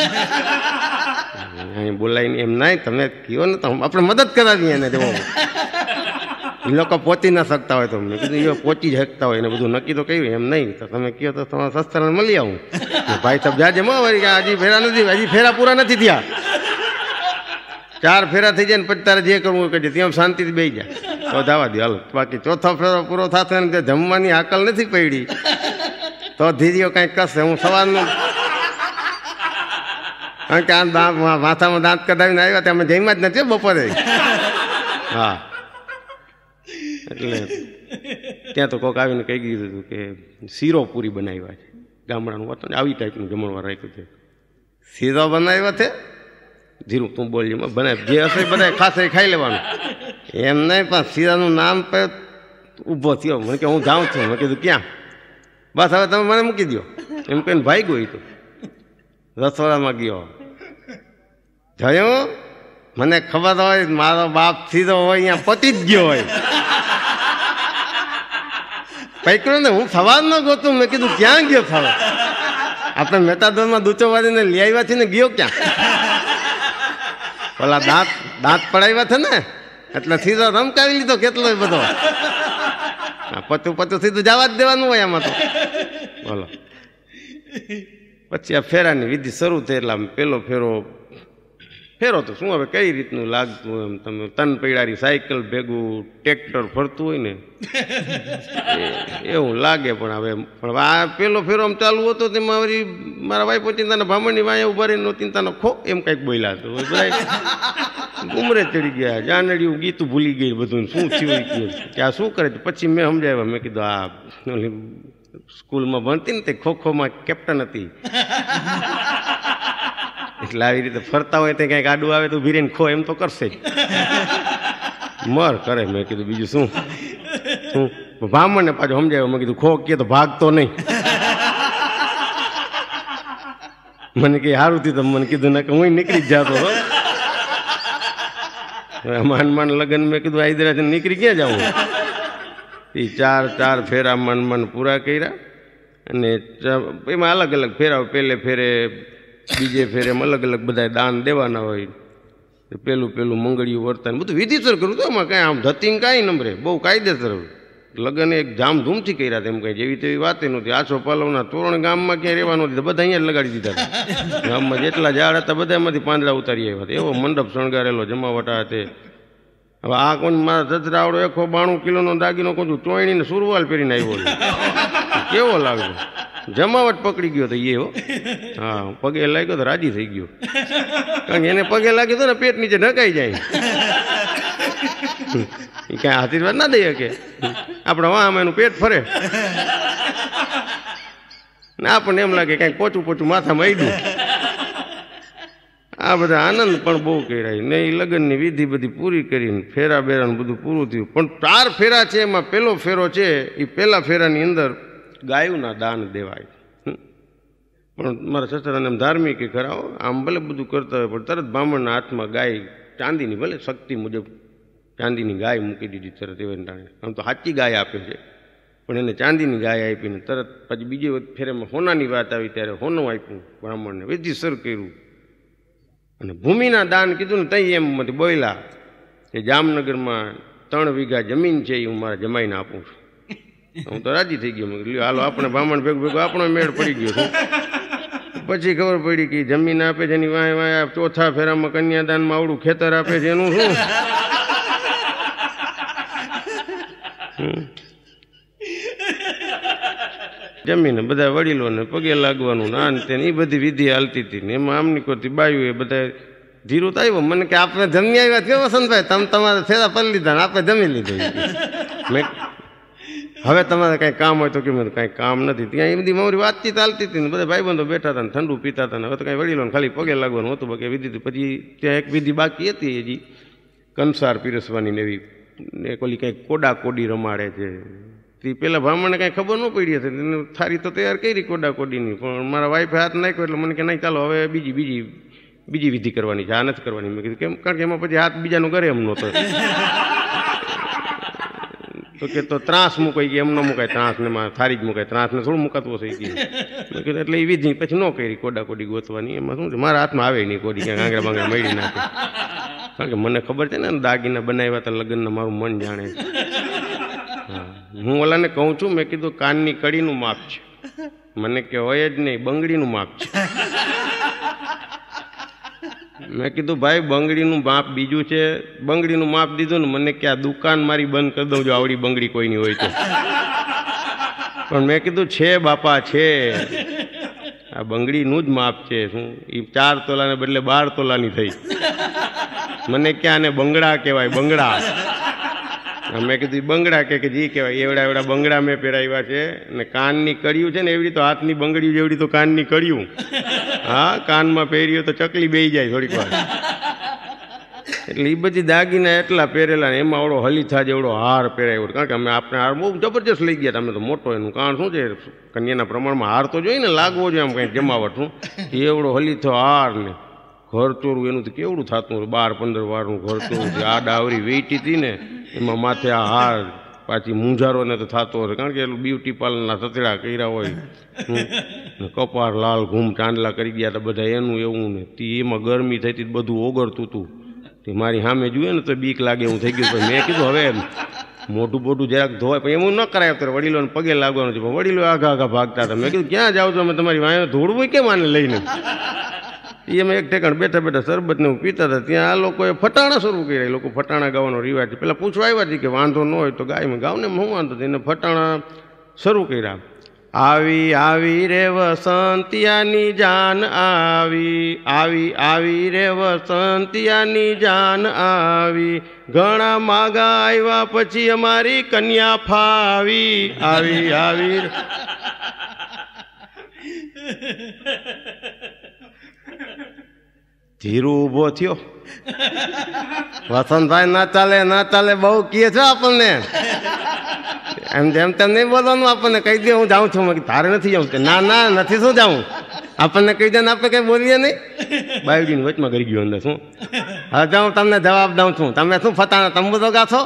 અહીં બોલાવીને એમ નહીં, તમે કહો ને તો આપણે મદદ કરાવીએ એને. જવો એ લોકો પહોંચી ના શકતા હોય તો મેં કીધું એ પહોંચી જ શકતા હોય એને બધું નક્કી તો કહ્યું. એમ નહીં તો તમે કહો તો તમારા સસ્તાને મળી આવું. ભાઈ સાહેબ જાજે મારી કે હજી ફેરા નથી, હજી ફેરા પૂરા નથી થયા. 4 ફેરા થઈ જાય ને પછી તારે જે કરવું કહે ત્યાં શાંતિથી બેસી જાય તો જવા દે હાલો. બાકી ચોથો ફેરો પૂરો થશે ને જમવાની આકલ નથી પડી તો ધીરીઓ કંઈક કરશે. હું સવારનું કારણ કે આ દાંત માથામાં દાંત કઢાવીને આવ્યા ત્યાં અમે જમ્યા જ નથી બપોરે. હા, એટલે ત્યાં તો કોઈક આવીને કહી દીધું હતું કે શીરો પૂરી બનાવ્યા છે. ગામડાનું હતું ને આવી ટાઈપનું જમણવાર રાખ્યું છે. શીરો બનાવ્યા છે, ધીરું તું બોલજી બનાવી જે હશે બધા ખાશે ખાઈ લેવાનું. એમ નહીં પણ શીરાનું નામ પર ઊભો થયો. મને કે હું જાઉં છું. મેં કીધું ક્યાં? બસ હવે તમે મને મૂકી દો એમ કહીને ભાઈ ગયો. તો રસોડામાં ગયો. જોયું, મને ખબર હોય મારો બાપ સીધો હોય અહીંયા પતી જ ગયો હોય. પૈકડો ને હું સવારનો ગોતું. મેં કીધું ક્યાં ગયો થયો? આપણે મેતાદોરમાં દૂચો વાળીને લઈ આવ્યા છે ને ગયો ક્યાં? પેલા દાંત પડાવ્યા છે ને એટલે સીધો રમકાવી લીધો કેટલો બધો. પતું સીધું જવા જ દેવાનું હોય આમાં તો. બોલો. પછી આ ફેરાની વિધિ શરૂ થઈ એટલે પેલો ફેરો તો શું હવે કઈ રીતનું લાગતું એમ. તમે તન પૈડારી સાયકલ ભેગું ટ્રેક્ટર ફરતું હોય ને એવું લાગે. પણ હવે આ પેલો ફેરો આમ ચાલુ હતો તેમાં વળી મારા વાઈફ ચિંતાના બ્રાહ્મણની વાંહે ઉભા રહીને ચિંતાનો ખો એમ કંઈક બોલ્યા તો બધા ઉમરે ચડી ગયા. જાનડિયું ગીતું ભૂલી ગઈ બધું શું થયું કે આ શું કરે. પછી મેં સમજાવ્યા. મેં કીધું આ સ્કૂલમાં ભણતી ને તે ખોખોમાં કેપ્ટન હતી એટલે આવી રીતે ફરતા હોય તો કંઈક આડું આવે તો ભીરેને ખો એમ તો કરશે જ. મર કરે. મેં કીધું બીજું શું શું બ્રાહ્મણને પાછું સમજાવ્યો. મેં કીધું ખો કે તો ભાગતો નહીં. મને કઈ સારું થયું તો મને કીધું ના કે હું નીકળી જ જાતો હતો. માન લગ્ન મેં કીધું આઈદરા નીકળી ક્યાં જાઉં. એ 4 ફેરા મન પૂરા કર્યા. અને એમાં અલગ અલગ ફેરા. પહેલે ફેરે બીજે ફેરે એમ અલગ અલગ બધા દાન દેવાના હોય. પેલું મંગળિયું વર્તન બધું વિધિસર કર્યું હતું. એમાં કાંઈ આમ ધતિંગ કાંઈ નંબરે બહુ કાયદેસર. લગ્ન એક ધામધૂમથી કર્યા હતા. એમ કાંઈ જેવી તેવી વાત નહોતી. આછો પાલવના તોરણ ગામમાં ક્યાંય રહેવાનું નથી, બધા અહીંયા જ લગાડી દીધા હતા. ગામમાં જેટલા ઝાડ હતા બધા એમાંથી પાંદડા ઉતારી આવ્યા હતા. એવો મંડપ શણગારેલો જમાવટા હતા. હવે આ કોણ મારા સસરાવડો 192 કિલોનો દાગીનો કોણ ચોયણીને સુરવાલ પહેરીને આવ્યો કેવો લાગ્યો. જમાવટ પકડી ગયો તો એ હો. હા, પગે લાગ્યો તો રાજી થઈ ગયો. કારણ કે એને પગે લાગ્યો તો ને પેટ નીચે ઢકાઈ જાય. એ કાંઈ આશીર્વાદ ના દઈએ કે આપણે વાહ એનું પેટ ફરે. ને આપણને એમ લાગે કાંઈક પોચું પોચું માથામાં આડ્યું. આ બધા આનંદ પણ બહુ કર્યા ને એ લગ્નની વિધિ બધી પૂરી કરીને ફેરા બેરાનું બધું પૂરું થયું. પણ 4 ફેરા છે, એમાં પહેલો ફેરો છે એ પહેલા ફેરાની અંદર ગાયોના દાન દેવાય. પણ મારા સસરાને એમ ધાર્મિક કે ખરાઓ આમ ભલે બધું કરતા હોય પણ તરત બ્રાહ્મણના હાથમાં ગાય ચાંદીની, ભલે શક્તિ મુજબ ચાંદીની ગાય મૂકી દીધી તરત. એવા ટાણે આમ તો સાચી ગાય આપે છે પણ એને ચાંદીની ગાય આપીને તરત પછી બીજી વખત ફેરામાં હોનાની વાત આવી ત્યારે હોનું આપ્યું બ્રાહ્મણને, વિધિસર કર્યું. અને ભૂમિના દાન કીધું ને તઈ એમ બોલ્યા કે જામનગરમાં 3 વીઘા જમીન છે એ હું મારા જમાઈને આપું છું. હું તો રાજી થઈ ગયો. મેં કીધું હાલો આપણે બ્રાહ્મણ ભેગો આપણો મેળ પડી ગયો છું. પછી ખબર પડી કે જમીન આપે છે એની વાય વાય ચોથા ફેરામાં કન્યાદાનમાં આવડું ખેતર આપે છે એનું શું. જમીને બધા વડીલોને પગે લાગવાનું ના તે એ બધી વિધિ હાલતી હતી ને એમાં આમની કરતી બાયું એ બધા ધીરું તો આવ્યો મને કે આપણે જમી આવ્યા કેવો વસંતભાઈ, તમે તમારે ફેરા પડી લીધા ને આપણે જમી લીધું. મેં હવે તમારે કાંઈ કામ હોય તો કેમ, કાંઈ કામ નથી. ત્યાં એ બધી મારી વાતચીત ચાલતી હતી ને બધા ભાઈબંધો બેઠા હતા ને ઠંડુ પીતા હતા ને હવે તો કાંઈ વડીલોને ખાલી પગે લાગવાનું હતું બાકી વિધિ. પછી ત્યાં એક વિધિ બાકી હતી હજી કંસાર પીરસવાની ને એવી ને ઓલી કંઈક કોડા કોડી રમાડે છે. તે પેલા બ્રાહ્મણને કાંઈ ખબર ન પડી હતી એને થારી તો તૈયાર કરી કોડા કોડીની, પણ મારા વાઈફે હાથ નાખ્યો એટલે મને કે નહીં ચાલો હવે બીજી વિધિ કરવાની છે, આ નથી કરવાની. મેં કીધું કેમ? કારણ કે એમાં પછી હાથ બીજાનું કરે એમ નહોતો. તો કે તો ત્રાસ મુકાઈ ગઈ, એમ ન મુકાય ત્રાસ ને થારી જ મુકાય, ત્રાસને થોડું મુકાતું હશે કે. મેં કીધું એટલે એ વિધિ પછી ન કરી કોડા કોડી ગોતવાની. એમાં શું છે મારા હાથમાં આવે નહીં કોડી, ક્યાંક આંગળા બાંગળા મળી નાખે. કારણ કે મને ખબર છે ને દાગીના બનાવ્યા હતા લગ્નના, મારું મન જાણે છે. હું ઓલાને કહું છું, મેં કીધું કાનની કડીનું માપ છે. મને કે હોય જ નહીં, બંગડીનું માપ છે. મેં કીધું ભાઈ બંગડીનું માપ બીજું છે, બંગડીનું માપ દીધું ને મને કે આ દુકાન મારી બંધ કરી દઉં જો આવડી બંગડી કોઈની હોય તો. પણ મેં કીધું છે બાપા છે, આ બંગડીનું જ માપ છે. શું એ 4 તોલાને બદલે 12 તોલાની થઈ. મને ક્યાં ને બંગડા કહેવાય, બંગડા. મેં કીધું બંગડા કે જી કહેવાય. એવડા બંગડા મેં પહેરાવ્યા છે ને કાનની કડિયું છે ને એવડી તો હાથની બંગડી જેવડી તો કાનની કડિયું. હા કાનમાં પહેર્યો તો ચકલી બેહી જાય થોડીક વાર. એટલે એ બધી દાગીના એટલા પહેરેલા ને એમાં આવડો હલીથા જેવડો હાર પહેરાવ્યો. કારણ કે અમે આપણે હાર બહુ જબરજસ્ત લઈ ગયા તમે તો મોટો. એનું કારણ શું છે કન્યાના પ્રમાણમાં હાર તો જોઈએ ને, લાગવો જોઈએ આમ કંઈક જમાવટ. શું એવડો હલીથો હાર ને ઘર ચોરું એનું તો કેવડું થતું 12-15 વારનું ઘર ચોરું છે. આ ડાવરી વેચી હતી ને એમાં માથે આ હાર પાછી મૂંઝારોને તો થતો હશે કારણ કે એટલું બ્યુટી પાર્લરના સતેડા કર્યા હોય. કપાર લાલ ઘૂમ ચાંદલા કરી ગયા હતા બધા એનું એવું ને તે એમાં ગરમી થઈ હતી બધું ઓગળતું હતું. તે મારી સામે જોઈએ ને તો બીક લાગે એવું થઈ ગયું. મેં કીધું હવે મોઢું બોઢું જરાક ધોવાય પણ એવું ન કરાય. અત્યારે વડીલોને પગે લાગવાનું છે પણ વડીલો આઘા ભાગતા હતા. મેં કીધું ક્યાં જાવ છો? અમે તમારી વાંહે ધોળવું કેમ આને લઈને? એમાં એક ઠેકાણ બેઠા બેઠા શરબત ને પીતા હતા. ત્યાં આ લોકોએ ફટાણા શરૂ કર્યા. એ લોકો ફટાણા ગાવાનો રિવાજ છે. પેલા પૂછવા આવ્યા છે કે વાંધો ન હોય તો ગાયમાં ગાવને હું વાંધો એને ફટાણા શરૂ કર્યા. આવી આવી રે વસંતિયાની જાન આવી, આવી આવી રે વસંતિયાની જાન આવી, ઘણા માગા આવ્યા પછી અમારી કન્યા ફાવી. આવી આવી ધીરુ ઉભો થયો. વસંતભાઈ ના ચાલે બહુ કહે છે આપણને. એમ જેમ તેમ નહીં બોલવાનું. આપણને કહી દે હું જાઉં છું. તારે નથી જાઉં. ના નથી શું જાઉં? આપણને કહી દે ને આપણે કઈ બોલીએ નહીં. બાયુજીની વચમાં કરી ગયો અંદર. શું હવે જાઉં તમને જવાબ દઉં છું. તમે શું ફટાણા તંબુ તો ગાશો?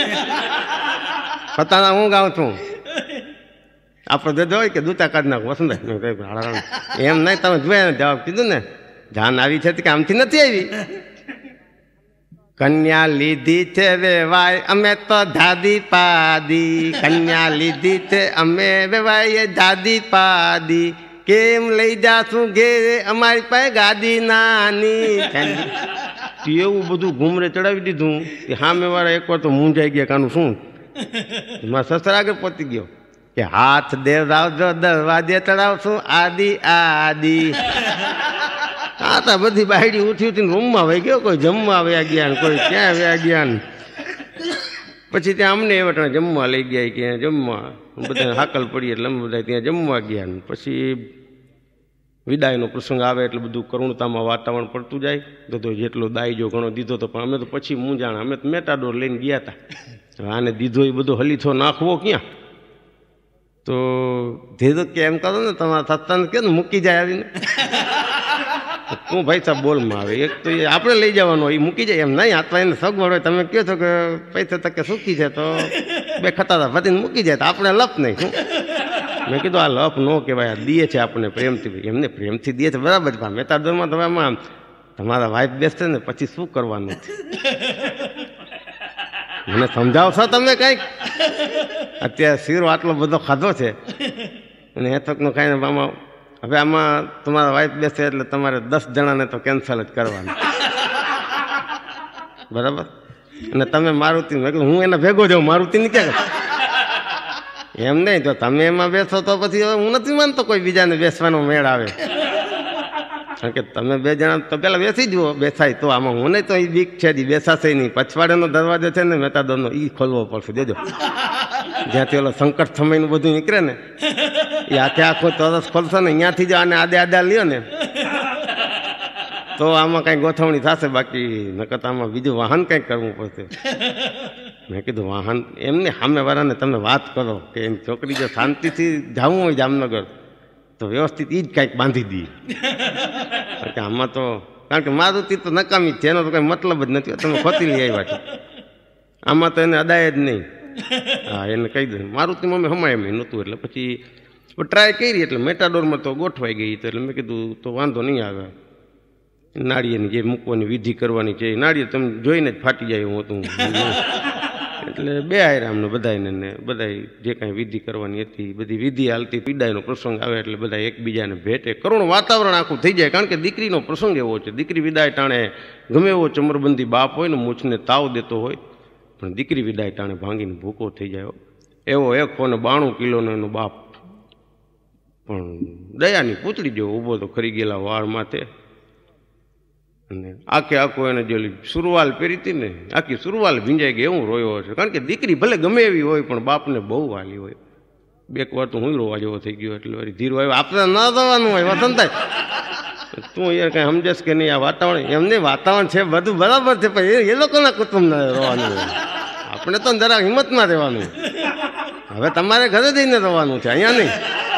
ફટાણા હું ગાઉં છું. આપણે જોઈ કે દૂતા કાઢ નાખું. વસંતભાઈ એમ નહીં, તમે જોયા જવાબ કીધું ને જાન આવી છે કે આમથી નથી આવી. કન્યા લીધી છે વેવાય અમે તો દાદી પાદી, કન્યા લીધી છે અમે વેવાય દાદી પાદી, કેમ લઈ જાશું ઘેરે અમારી પાસે ગાદી નાની. એવું બધું ઘૂમરે ચડાવી દીધું કે સામે વાળા એકવાર તો મૂંઝાઈ ગયા કાનું શું. મારા સસરા આગળ પહોંચી ગયો કે હાથ દેવરાવજો દરવાજે ચડાવશું આદિ આદિ. આ તો બધી બાયડી ઉઠી ઉઠીને રૂમમાં વહી ગયો. કોઈ જમવા વ્યા ગયા ને કોઈ ક્યાં વ્યા ગયા ને. પછી ત્યાં અમને એ વટાણે જમવા લઈ ગયા કે જમવા બધા હાકલ પડી એટલે અમે બધા ત્યાં જમવા ગયા ને પછી વિદાયનો પ્રસંગ આવે એટલે બધું કરુણતામાં વાતાવરણ પડતું જાય તો જેટલો દાયજો ઘણો દીધો તો પણ અમે તો પછી મૂંઝાણ અમે તો મેટાડોર લઈને ગયા હતા આને દીધો એ બધો હલીથો નાખવો ક્યાં તો ધીરજ કે એમ કરો ને તમારા સત્તાને કે ને મૂકી જાય આવીને તું ભાઈ સાહેબ બોલમાં આવે એક તો એ આપણે લઈ જવાનો એ મૂકી જાય એમ નહીં અથવા એને સગવડ હોય તમે કહો છો કે પૈસા તકે સુખી છે તો બે ખતા વધીને મૂકી જાય તો આપણે લપ નહીં શું મેં કીધું આ લપ ન કહેવાય આ દીએ છે આપણને પ્રેમથી એમને પ્રેમથી દીએ છે બરાબર છે મેતાડોરમાં તમે આમાં તમારા વાઈફ બેસશે ને પછી શું કરવાનું મને સમજાવશો તમે કંઈક અત્યારે શીરો આટલો બધો ખાધો છે અને હેતકનો ખાઈને આમાં હવે આમાં તમારા વાઈફ બેસે એટલે તમારે 10 જણાને તો કેન્સલ જ કરવાનું બરાબર અને તમે મારુતિ હું એના ભેગો જાઉં મારુતિની ક્યાં એમ નહીં જો તમે એમાં બેસો તો પછી હું નથી માનતો કોઈ બીજાને બેસવાનો મેળ આવે કારણ કે તમે 2 જણા તો પેલા બેસી જુઓ બેસાય તો આમાં હું નહીં તો એ બીક છે જ બેસાશે નહીં પછવાડેનો દરવાજો છે ને મેતાડોરનો એ ખોલવો પડશે જોજો જ્યાંથી ઓલો સંકટ સમયનું બધું નીકળે ને એ આખે આખો તરસ ખોલશો ને અહીંયાથી જ આને આડા લ્યો ને તો આમાં કંઈ ગોઠવણી થશે બાકી નકર આમાં બીજું વાહન કંઈક કરવું પડશે મેં કીધું વાહન એમને સામેવાળાને તમે વાત કરો કે એમ છોકરી જો શાંતિથી જવું હોય જામનગર તો વ્યવસ્થિત એ જ કાંઈક બાંધી દઈએ કારણ કે આમાં તો કારણ કે મારુતિ તો નકામી છે એનો તો કંઈ મતલબ જ નથી તમે ખોતી લઈ આવ્યા છો આમાં તો એને અદાય જ નહીં હા એને કહી દઉં મારુતિમાં મેં હમાય એમ નહોતું એટલે પછી ટ્રાય કરી એટલે મેટાડોરમાં તો ગોઠવાઈ ગઈ તો એટલે મેં કીધું તો વાંધો નહીં આવે નાળિયેરની જે મૂકવાની વિધિ કરવાની છે એ નાળિયેર તમે જોઈને જ ફાટી જાય હું હતું એટલે બે આયરા અમને બધાને ને બધા જે કાંઈ વિધિ કરવાની હતી બધી વિધિ હાલતી વિદાયનો પ્રસંગ આવે એટલે બધા એકબીજાને ભેટે કરુણ વાતાવરણ આખું થઈ જાય કારણ કે દીકરીનો પ્રસંગ એવો છે દીકરી વિદાય ટાણે ગમે એવો ચમરબંધી બાપ હોય ને મૂછને તાવ દેતો હોય પણ દીકરી વિદાય ટાણે ભાંગીને ભૂકો થઈ જાય એવો 192 કિલોનો એનો બાપ પણ દયાની પૂતળી જેવો ઊભો તો ખરી ગયેલા વાળ માથે અને આખે આખો એને જે સુરવાલ પહેરી હતી ને આખી સુરવાલ ભીંજાઈ ગઈ એવું રોયો હશે કારણ કે દીકરી ભલે ગમે એવી હોય પણ બાપને બહુ વાલી હોય બેક વાર તો હું રોવા જેવો થઈ ગયો એટલે વળી ધીરો આવ્યો આપણે ન જવાનું હોય વસંતાય તું યાર કઈ સમજેશ કે નહીં આ વાતાવરણ એમને વાતાવરણ છે બધું બરાબર છે પણ એ લોકોના કુટુંબને રહેવાનું હોય આપણે તો જરા હિંમતમાં રહેવાનું હવે તમારે ઘરે જઈને રહેવાનું છે અહીંયા નહીં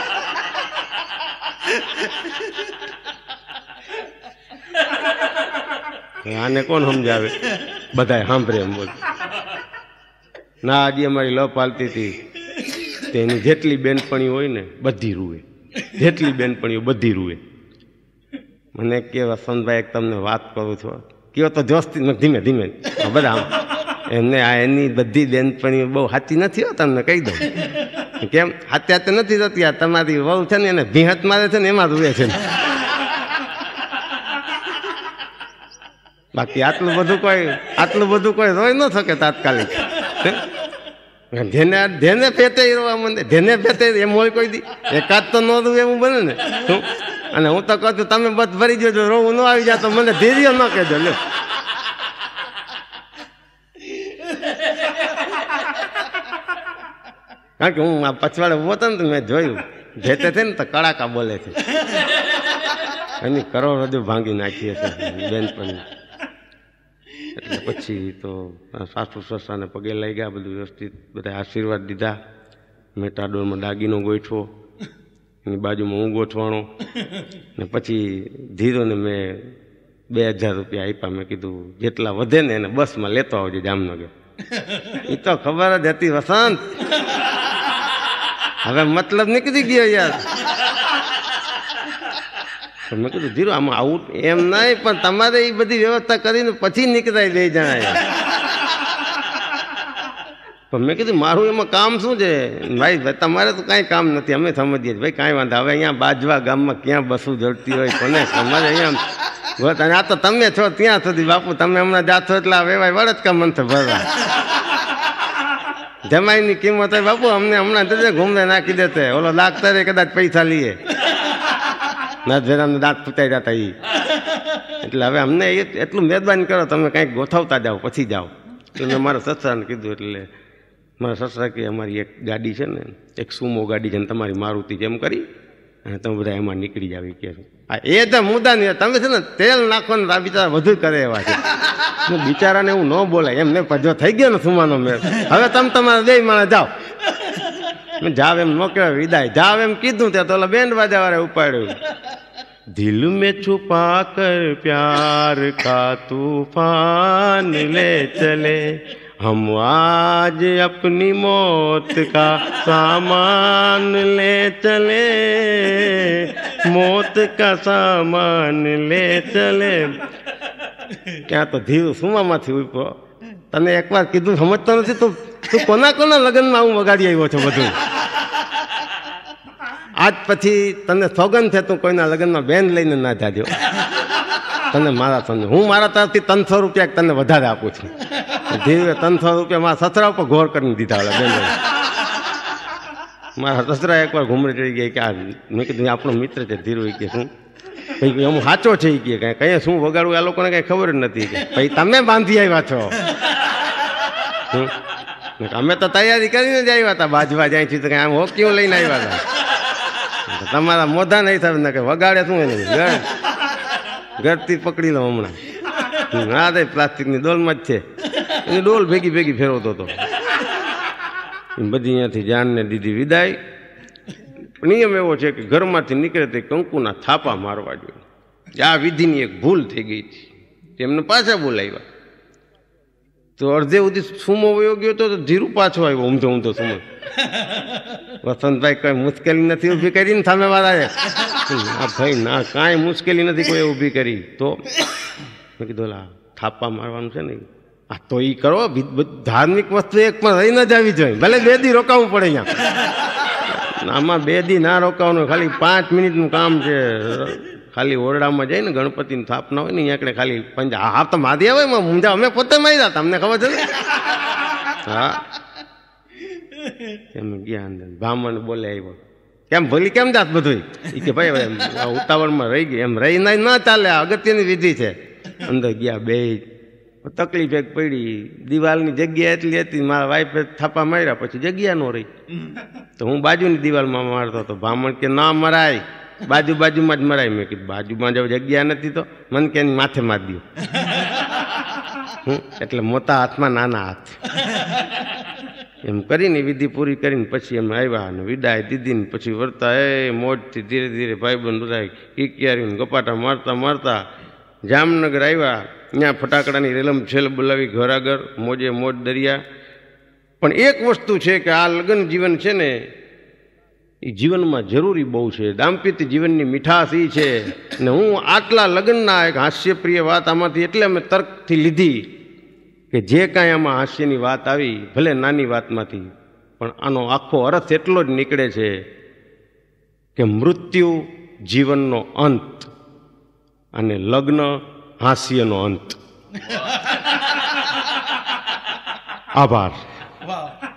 આને કોણ સમજાવે બધા સાંભળે એમ બોલ ના આજે અમારી લપ હાલતી હતી તેની જેટલી બેનપણી હોય ને બધી રૂએ જેટલી બેનપણીઓ બધી રૂએ મને કે વસંતભાઈ એક તમને વાત કરું છું કયો તો જોસ્તી ધીમે ધીમે બધા એમને આ એની બધી બેનપણીઓ બહુ સાચી નથી હો તમને કહી દઉં કેમ હાથે નથી થતી આ તમારી વહુ છે ને એને ભીહત મારે છે ને એમાં રૂએ છે બાકી આટલું બધું કોઈ રોઈ ન શકે તાત્કાલિક જેને પેટે રોવા માંડે જેને પેટે એમ હોય કોઈ દી એકાદ તો ન રૂ એવું બને ને શું અને હું તો કહું છું તમે બધ ભરી જજો રોવું ન આવી જાય તો મને ધીરે ન કહેજો લે કારણ કે હું આ પછવાડે ઉભો હતો ને તો મેં જોયું જેતે છે ને તો કડાકા બોલે છે એની કરોડરજ્જુ ભાંગી નાખી હશે બેનપણી એટલે પછી તો સાસુ સસાને પગે લઈ ગયા બધું વ્યવસ્થિત બધા આશીર્વાદ દીધા મેટાડોરમાં દાગીનો ગોઠવો એની બાજુમાં હું ગોઠવાણો ને પછી ધીરોને મેં 2000 રૂપિયા આપ્યા મેં કીધું જેટલા વધે ને એને બસમાં લેતો આવજો જામનગર એ તો ખબર જ હતી વસંત હવે મતલબ નીકળી ગયો યાર મેં કીધું ધીરો આમાં આવું એમ નહીં પણ તમારે એ બધી વ્યવસ્થા કરીને પછી નીકળાય 2 જણા પણ મેં કીધું મારું એમાં કામ શું છે ભાઈ તમારે તો કાંઈ કામ નથી અમે સમજીએ ભાઈ કાંઈ વાંધો હવે અહીંયા બાજવા ગામમાં ક્યાં બસું જડતી હોય કોને તમારે અહીંયા અને આ તો તમે છો ત્યાં સુધી બાપુ તમે હમણાં જાશો એટલે આ વેવાય વળત કા મન ભરવા જમાઈની કિંમત હોય બાપુ અમને હમણાં જશે ઘૂમને નાખી દેતે ઓલો લાગતા કદાચ પૈસા લઈએ નાથભેરામને દાંત ફૂટાઈ જતા એ એટલે હવે અમને એટલું મહેરબાની કરો તમે કંઈક ગોઠવતા જાઓ પછી જાઓ એટલે મેં મારા સસરાને કીધું એટલે મારા સસરા કે અમારી એક ગાડી છે ને, એક સુમો ગાડી છે ને તમારી મારુતિ જેમ કરી અને તમે બધા એમાં નીકળી જાવ કે એ તો મુદ્દા નહીં, તમે છે ને તેલ નાખો ને આ બિચારા વધુ કરે એવા છે. બિચારાને હું ન બોલાય એમ ને, જો થઈ ગયો ને સુમાનો મેળ, હવે તમે તમારા બે માણસ જાઓ. જાવ એમ ન કહેવાય, વિદાય જાવ એમ કીધું ત્યાં તો બેન્ડ બાજા વાળે ઉપાડ્યું. દિલ મેં છુપા કર પ્યાર કા તूफान ले चले, हम आज अपनी मौत का सामान ले चले, मौत का सामान ले चले. ક્યાં તો ધીરું સુમામાંથી ઉપરો. તને એકવાર કીધું સમજતો નથી તું કોના કોના લગ્નમાં હું વગાડી આવ્યો છો બધું. આજ પછી તને સોગન છે તું કોઈના લગ્નમાં બેન લઈને ના જાજો. તને મારા સમજ હું મારા તરફથી 300 રૂપિયા તને વધારે આપું છું. ધીરે 300 રૂપિયા મારા સસરા ઉપર ઘોર કરીને દીધા ઓલા બેન. મારા સસરા એકવાર ઘૂમરી ચડી ગયા કે આ મેં કીધું આપણો મિત્ર છે ધીરુ કે શું કઈ અમુક સાચો છે કે કઈ શું વગાડવું આ લોકોને કઈ ખબર જ નથી કે ભાઈ તમે બાંધી આવ્યા છો. અમે તો તૈયારી કરીને જ આવ્યા હતા બાજવા જાય છે તો કઈ આમ હોકીઓ લઈને આવ્યા હતા. તમારા મોઢા નહીં થાય ને કે વગાડે શું એને ઘરથી પકડી લો હમણાં. હા તે પ્લાસ્ટિકની ડોલમાં જ છે, એની ડોલ ભેગી ભેગી ફેરવતો હતો. બધી અહીંયાથી જાનને દીધી વિદાય. નિયમ એવો છે કે ઘરમાંથી નીકળે તે કંકુના થાપા મારવા જોઈએ. આ વિધિની એક ભૂલ થઈ ગઈ હતી, એમને પાછા બોલાવ્યા તો અડધે સુધી સુમો વયો ગયો તો ધીરું પાછો આવ્યો ઊંધો ઊંધો સુમો. વસંતભાઈ કઈ મુશ્કેલી નથી ઊભી કરીને સામે વાળાએ. ના ભાઈ ના, કાંઈ મુશ્કેલી નથી કોઈ ઊભી કરી. તો મેં કીધું થાપા મારવાનું છે ને આ તો એ કરો. ધાર્મિક વસ્તુ એક પણ રહી ન જવી જોઈએ, ભલે 2 દી રોકાવું પડે અહીંયા. આમાં 2 દી ના રોકાવાનું, ખાલી 5 મિનિટનું કામ છે. ખાલી ઓરડામાં જઈને ગણપતિની સ્થાપના હોય ને અહીંયા ખાલી પંજા હા તો માધી આવે એમાં મુંજા અમે પોતે માર્યા તમને ખબર છે ને. હા એમ ગયા અંદર બ્રાહ્મણ બોલે આવ્યો કેમ ભલી કેમ જાત બધું એ કે ભાઈ ઉતાવળમાં રહી ગઈ એમ રહી ના ચાલે, અગત્યની વિધિ છે. અંદર ગયા બે તકલીફ એક પડી, દિવાલની જગ્યા એટલી હતી મારા વાઈફે થાપા માર્યા પછી જગ્યા નો રહી તો હું બાજુની દિવાલમાં મારતો હતો. બ્રાહ્મણ કે ના મરાય, બાજુમાં જ મરાય. મેં કીધું બાજુમાં જો જગ્યા નથી તો મને કે માથે મારી દો. એટલે મોટા હાથમાં નાના હાથ એમ કરીને વિધિ પૂરી કરીને પછી એમ આવ્યા અને વિદાય દીધી ને પછી વર્તા એ મોજથી ધીરે ધીરે ભાઈબંધ બધા કિકિયારીને ગપાટા મારતા મારતા જામનગર આવ્યા. ત્યાં ફટાકડાની રેલમ છેલ બોલાવી ઘર આગળ મોજે મોજ દરિયા. પણ એક વસ્તુ છે કે આ લગ્ન જીવન છે ને એ જીવનમાં જરૂરી બહુ છે. દાંપત્ય જીવનની મીઠાશ એ છે ને હું આટલા લગ્નના એક હાસ્યપ્રિય વાત આમાંથી એટલે અમે તર્કથી લીધી કે જે કાંઈ આમાં હાસ્યની વાત આવી ભલે નાની વાતમાંથી પણ આનો આખો અર્થ એટલો જ નીકળે છે કે મૃત્યુ જીવનનો અંત અને લગ્ન હાસ્યનો અંત. આભાર.